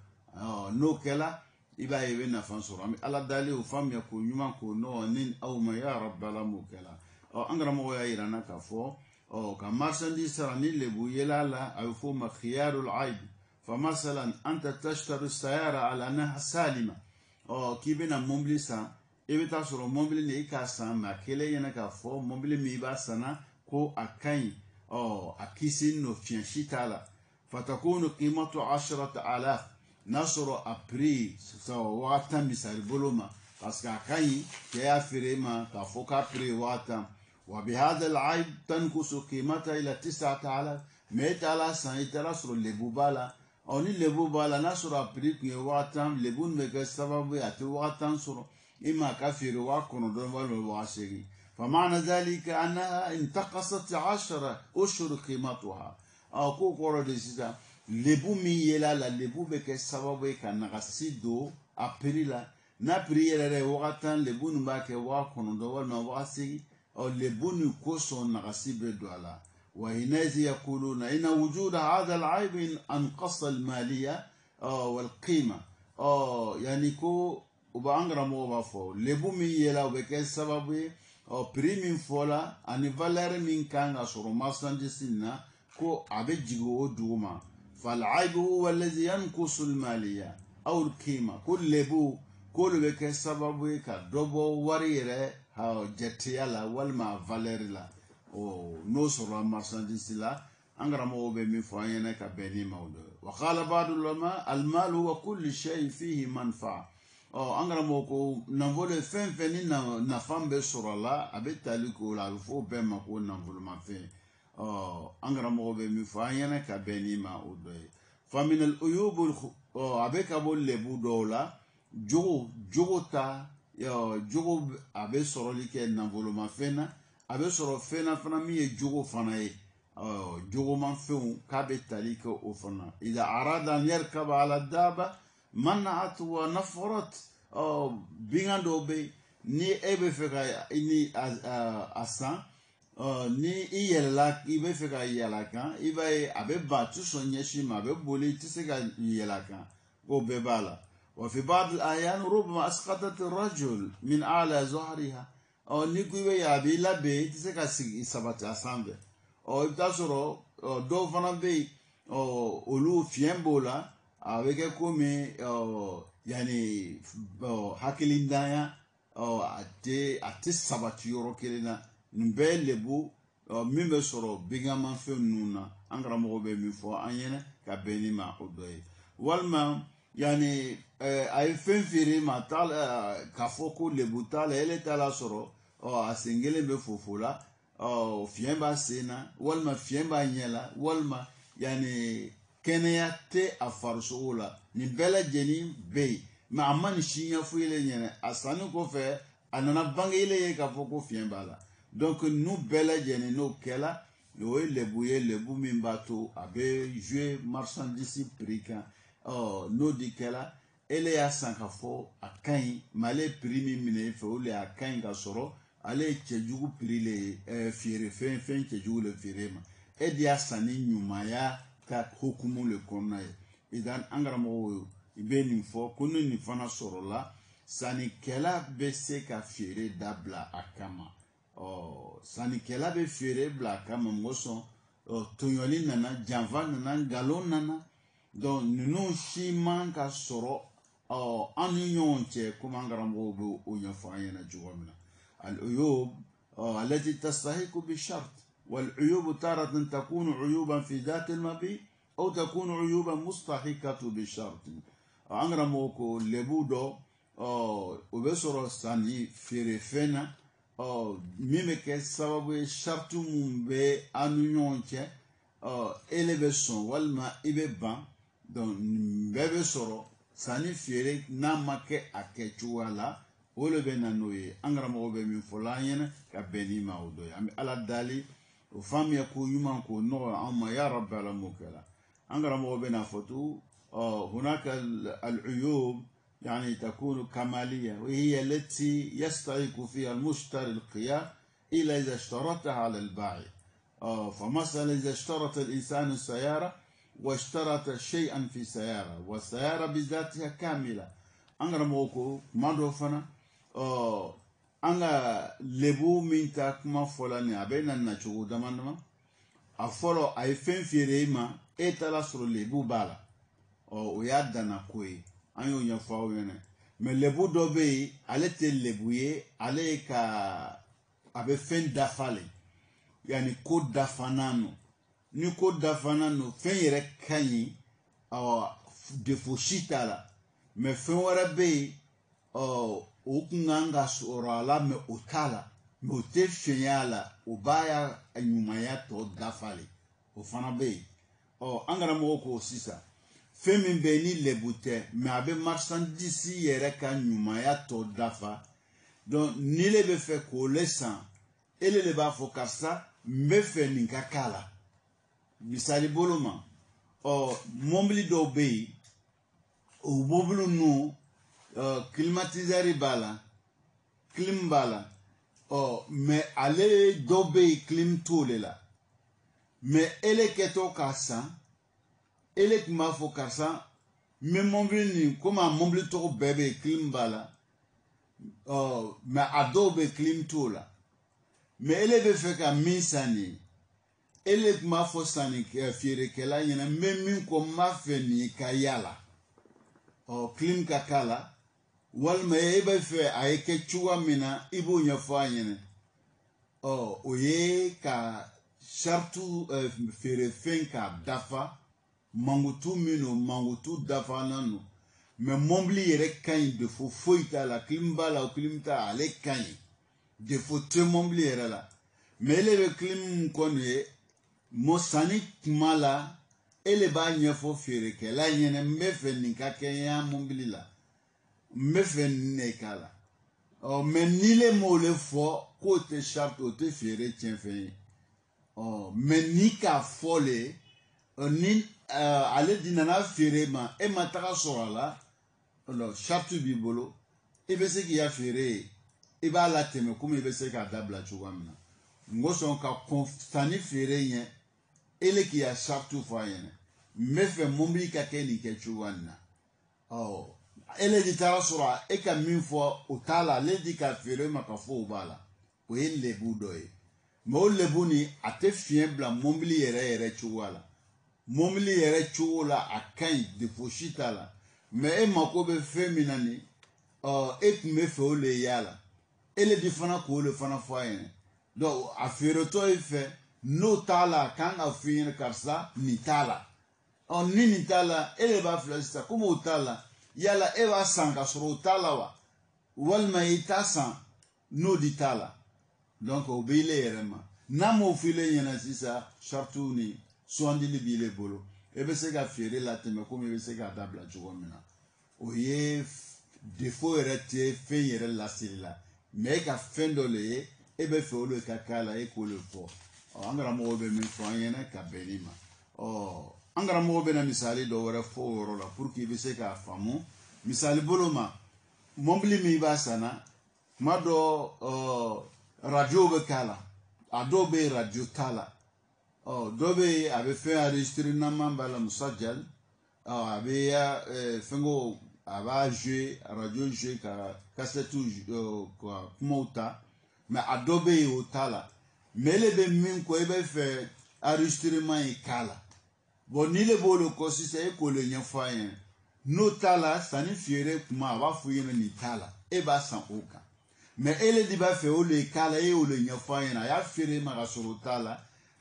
lɔn n'o kɛla i b'a ye i bɛ nafa sɔrɔ an bɛ ala dali o faamuya k'o ɲuman k'o lɔn ni aw ma ya rabbi ala m'o kɛla an karamɔgɔ y'a yira n na k'a fɔ ka marchandise sara ni lebu yela la a bɛ fɔ o ma khiyarul aib fa masalan anta tashtaru sayara ala annaha salima k'i bɛna mobili san i bɛ taa sɔrɔ mobili ni i k'a san mɛ a kɛlen ɲɛna k'a fɔ mobili min i b'a sanna ko a ka ɲi a kisi n'o fiɲɛ si t'a la fatakunu qimatu 10,000 n'a sɔrɔ a prix waa 10 misali bolo ma parce que a ka ɲi cɛ y'a feere ma k'a fɔ k'a prix waa 10 wa bihadha al-aib tankusu qimata ila 9,000 mais e taara san i taara sɔrɔ lebu b'a la ni lebu b'a la n'a sɔrɔ a prix kun ye waa 10 lebu nin bɛ kɛ sababu ye a tɛ waa 10 sɔrɔ i ma ka feere waa 9 walima waa 8 فمعنى ذلك أنها انتقصت 10 أشهر قيمتها ko kɔrɔ de sisan lebu min yela la lebu bɛ kɛ sababu ye ka nagasi don a prix la n'a prix yɛrɛ ye waa 10 lebu nin b'a kɛ waa 9 walima waa 8 lebu nin kosɔn nagasi bɛ don a la وحينئذ يقولون إن وجود هذا العيب أنقص المالية والقيمة يعني ko u bɛ an karamɔgɔ b'a fɔ lebu min yela o bɛ kɛ sababu ye prix min fɔla ani valeur min kan ka sɔrɔ marchandise na ko a bɛ jigin o dugu ma فالعيب هو الذي ينقص المالية أو القيمة ko lebu k'olu bɛ kɛ sababu ye ka dɔ bɔ wari yɛrɛ jateya la walima valeur la n'o sɔrɔla marchandise la an karamɔgɔw bɛ min fɔ an ɲɛna ka bɛn ni ma o don وقال بعض العلماء المال هو كل شيء فيه منفعة an karamɔgɔ ko nafolo fɛn fɛn ni nafa bɛ sɔrɔ a la a bɛ tali k'o la a bɛ fɔ o bɛɛ ma ko nafolomafɛn an karamɔgɔ bɛ min fɔ an ɲɛna ka bɛn ni ma o dɔ ye faminal uyub a bɛ ka bɔ lebu dɔw la jogo ta jogo a bɛ sɔrɔli kɛ nafolomafɛn na a bɛ sɔrɔ fɛn na fana min ye jogo fana ye jogomafɛnw k'a bɛ tali kɛ o fana iza arada an yarkaba ala daba mana'at wa nafarat bingan dɔw bɛ ni e bɛ fɛ ka ni a san ni i yɛlɛla i bɛ fɛ ka yɛlɛ kan i b'a ye a bɛ ba a tɛ sɔn ɲɛsin ma a bɛ boli i tɛ se ka yɛlɛ kan o bɛɛ b'a la wa fi ba'd al-ayan rubama asqatat ar-rajul min a'la zuhriha ni ko i bɛ yɛlɛ a b'i labɛn i tɛ se ka sigi sabati a sanfɛ i bɛ taa sɔrɔ dɔw fana bɛ yen olu fiɲɛ b'o la a bɛ kɛ komi yani hakilintanya a tɛ sabati yɔrɔ kelen na nin bɛɛ ye lebu min bɛ sɔrɔ binganmafɛn ninnu na an karamɔgɔ bɛ min fɔ an ɲɛna ka bɛn ni ma o dɔ ye walima yani a ye fɛn feere ma k'a fɔ ko lebu t'a la ele t'a la sɔrɔ a sen kelen bɛ fofo la fiɲɛ b'a sen na walima fiɲɛ b'a ɲɛ la walima yani kɛnɛya tɛ a farisogo la nin bɛɛ lajɛlen bɛ yen mɛ a ma nin si ɲɛfɔ ele ɲɛna a sanni kɔfɛ a nana bange ele ye k'a fɔ ko fiɲɛ b'a la donc ninnu bɛɛ lajɛlen n'o kɛla o ye lebu ye lebu min b'a to a bɛ jouer marchandise prix kan n'o de kɛla ele y'a san k'a fɔ a ka ɲi mɛ ale ye prix min minɛ e fɛ o de a ka ɲi ka sɔrɔ ale ye cɛjugu prix le ye feere fɛn cɛjugu le feere ma e de y'a san ni ɲumanya ka hukumu le kɔnɔna ye idan an karamɔgɔw i bɛ nin fɔ ko ni nin fana sɔrɔla sannikɛla bɛ se ka feere dabila a kama sannikɛla bɛ feere bila a kama mɔgɔ sɔn tɔɲɔli nana janfa nana nkalon nana donc ninnu si man ka sɔrɔ an ni ɲɔgɔn cɛ komi an karamɔgɔw bɛ o ɲɛfɔ an ɲɛna cogo min na al-uyub allati tastahiqu bi shart والعيوب تارة تكون عيوبا في ذات المبيع أو تكون عيوبا مستحقة بشرط أنغرا موكو لبودو وبسورو ساني فيرفنا ميمك سبب شرط مبي أنيونك élévation walma ibe ban donc bebe soro sani fiere na make akechuwa la wole be na noye angara mo be min folanyene ka beni ma odo ya ala dali o fam ya ko yuma ko no amma ya rabb ala mukala angara mo be na fotu هناك العيوب يعني تكون كمالية وهي التي يستحق فيها المشتري القيام إلا إذا اشترطها على البائع فمثلا إذا اشترط الإنسان السيارة واشترط شيئا في سيارة والسيارة بذاتها كاملة أنغرا موكو مادوفنا أنغا لبو من تاكما فلاني أبينا نشوه دمانما أفولو أي فين في ريما إتلا سرو لبو بالا ويادنا كوي أنيو ينفعو ينه mais lebu dɔ bɛ yen ale tɛ lebu ye ale ye ka a bɛ fɛn dafale yani ko dafana no ni ko dafana no fɛn yɛrɛ ka ɲi defo si t'a la mais fɛn wɛrɛ bɛ yen o kun kan ka sɔrɔ a la mais o t'a la mais o tɛ fiɲɛ a la o b'a ya ɲumanya tɔ dafale o fana bɛ yen an karamɔgɔ ko sisan fɛn min bɛ ni lebu tɛ mais a bɛ marchandise yɛrɛ ka ɲumanya tɔ dafa donc ni le bɛ fɛ k'o le san ele le b'a fɔ karisa n bɛ fɛ nin ka k'a la misali bolo ma mobili dɔw bɛ yen o mobili ninnu climatiseur b'a la clim b'a la mais ale dɔw bɛ yen clim t'ole la mais ele kɛtɔ k'a san ele tun b'a fɔ karisa n bɛ mobili nin komi a mobili tɔgɔ bɛɛ bɛ yen clim b'a la mais a dɔw bɛ clim t'o la mais ele bɛ fɛ ka min san nin ele tun b'a fɔ sanni feerekɛla ɲɛna n bɛ min kɔ n b'a fɛ nin ka yala clim ka k'a la walima e bɛ fɛ a ye kɛ cogoya min na i b'o ɲɛfɔ a ɲɛna o ye ka sartu feerefɛn ka dafa mangutu minnu mangutu dafana no mais mobili yɛrɛ ka ɲi defo foyi t'a la clim b'a la o clim t'a ale ka ɲi defo tɛ mobili yɛrɛ la mais ele bɛ clim kɔni ye mo sanni kuma la ele b'a ɲɛfɔ feerekɛla ɲɛna n bɛ fɛ nin ka kɛ n ya mobili la n bɛ fɛ nin de k'a la mais ni le m'o le fɔ k'o tɛ charte o tɛ feere tiɲɛfɛn ye mais ni k'a fɔ le ni ale di nana feere ma e ma taga sɔrɔ a la charte b'i bolo i bɛ se k'i ya feere ye i b'a latɛmɛ komi i bɛ se k'a dabila cogoya min na n ko sɔn ka sanni feere ɲɛ ele k'i ya charte fɔ a ɲɛna n bɛ fɛ mobili ka kɛ nin kɛ cogoya nin na ele di taara sɔrɔ e ka min fɔ o t'a la ale di ka feere ma ka fɔ o b'a la o ye lebu dɔ ye mais o lebu nin a tɛ fiɲɛ bila mobili yɛrɛ cogoya la mobili yɛrɛ cogo la a ka ɲi defo si t'a la mais e mako bɛ fɛn min na nin e tun bɛ fɛ o le yala ele di fana k'o le fana fɔ a ɲɛna donc a feeretɔ ye fɛ n'o t'a la a kan ka f'i ɲɛna karisa nin t'a la ni nin t'a la ele b'a filɛ sisan komi o t'a la yala e b'a san ka sɔrɔ o t'a la wa walima i t'a san n'o di t'a la donc o b'i le yɛrɛ ma n'a m'o f'i le ɲɛna sisan saritiw ni sugandili b'i le bolo e bɛ se ka feere latɛmɛ komi i bɛ se k'a dabila cogo min na o ye defo yɛrɛ tɛ fɛn yɛrɛ laseli la mais e ka fɛn dɔ le ye e bɛ fɛ o le ka k'a la e k'o le fɔ an karamɔgɔw bɛ min fɔ an ɲɛna ka bɛn nin ma an karamɔgɔ bɛna misali dɔ wɛrɛ fɔ o yɔrɔ la pour que i bɛ se k'a faamu misali bolo ma mobili min b'a sanna tuma dɔ radio bɛ k'a la a dɔw bɛ yen radio t'a la dɔ bɛ yen a bɛ fɛn enregistrement b'a la musajal a bɛ fɛnkɛw a b'a jouer radio jouer ka cassette ka kumaw ta mais a dɔ bɛ yen o t'a la mais ele bɛ min kɔ e bɛ fɛ enregistrement ye k'a la bon ni le b'o le kɔ sisan e k'o le ɲɛfɔ a ɲɛna n'o t'a la sanni feere kuma a b'a fɔ i ɲɛna nin t'a la e b'a san o kan mais ele de b'a fɛ o le k'a la e y'o le ɲɛfɔ a ɲɛna a y'a feere ma ka sɔrɔ o t'a la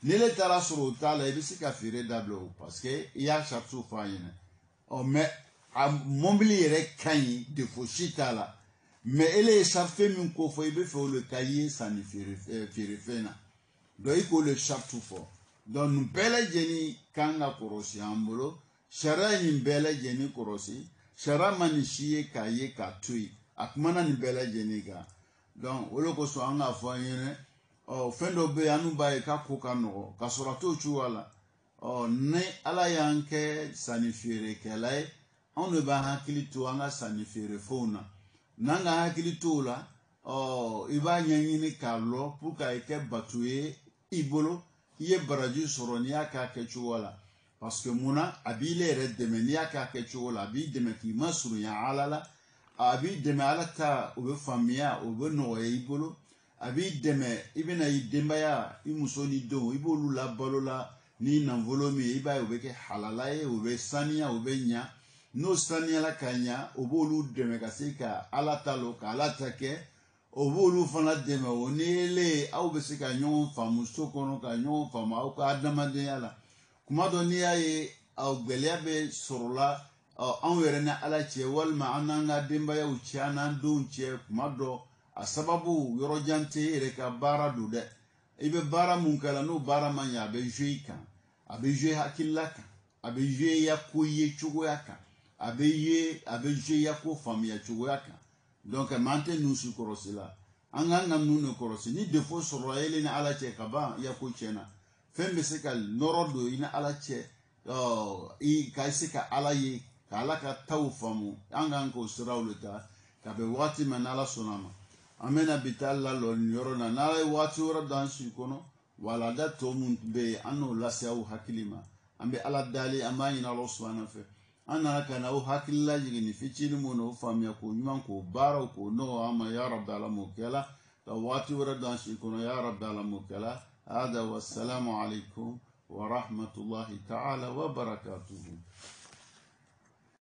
ni le taara sɔrɔ o t'a la i bɛ se ka feere dabila o parce que i y'a sarisiw fɔ a ɲɛna ɔ mɛ a mɔbili yɛrɛ ka ɲi defo si t'a la mɛ ele ye fɛn min ko fɔ i bɛ fɛ o le ka ye sanni feerefɛn na donc i k'o le sarisiw fɔ donc nin bɛɛ lajɛlen kan ka kɔlɔsi an bolo sariya ye nin bɛɛ lajɛlen kɔlɔsi sariya ma nin si ye k'a ye k'a to yen a kumana nin bɛɛ lajɛlen kan donc o de kosɔn an k'a fɔ an ɲɛna fɛn dɔ bɛ yen an n'u b'a ye k'a ko ka nɔgɔ ka sɔrɔ a t'o cogoya la ni ala y'an kɛ sanni feerekɛla ye anw de b'an hakili to an ka sanni feerefɛnw na n'an ka hakili to o la i b'a ɲɛɲini k'a lɔ pour que a kɛ bato ye i bolo i ye baraji sɔrɔ n'i y'a k'a kɛcogo la parce que munna a b'i le yɛrɛ dɛmɛ n'i y'a k'a kɛcogo la a b'i dɛmɛ k'i ma surunya ala la a b'i dɛmɛ ala ta o bɛ faamuya o bɛ nɔgɔya i bolo a b'i dɛmɛ i bɛna i denbaya i muso ni denw i b'olu labalo la ni nafolo min ye i b'a ye o bɛ kɛ halala ye o bɛ saniya o bɛ ɲa n'o saniyala ka ɲa o b'olu dɛmɛ ka se ka ala ta lɔ ka ala ta kɛ o b'olu fana dɛmɛ o ni ele aw bɛ se ka ɲɔgɔn faamu so kɔnɔ ka ɲɔgɔn faamu aw ka adamadenya la kuma dɔ n'i y'a ye gɛlɛya bɛ sɔrɔla anw yɛrɛ ni ala cɛ walima an n'an ka denbayaw cɛ an n'an denw cɛ kuma dɔ a sababu yɔrɔ jan tɛ e yɛrɛ ka baara don dɛ i bɛ baara mun kɛ la n'o baara ma ɲɛ a bɛ jouer i kan a bɛ jouer hakilila kan a bɛ jouer i ya ko ye cogoya kan a bɛ jouer i ya ko faamuya cogoya kan donc an tɛ ninnu si kɔlɔsi la an kan ka ninnu de kɔlɔsi ni défaut sɔrɔla ele ni ala cɛ ka ban i ya ko tiɲɛna fɛn bɛ se ka nɔrɔ don i ni ala cɛ i ka se ka ala ye ka ala ka taw faamu an kan k'o siraw le ta ka bɛn wagati ma n'ala sɔnna ma an bɛna bi taa lalɔ nin yɔrɔ na n'ala ye waati wɛrɛ d'an si kɔnɔ walada tɔ min bɛ yen an n'o lase aw hakili ma an bɛ ala dali an b'a ɲini ala subahana fɛ an nana ka na aw hakili lajigin ni fitinin mun na o faamuya k'o ɲuman k'o baaraw k'o nɔgɔ an ma ya rabi ala m'o kɛla ka waati wɛrɛ d'an si kɔnɔ ya rabi ala m'o kɛla hada wassalamu alaikum wa rahmatullahi ta'ala wa barakatuhu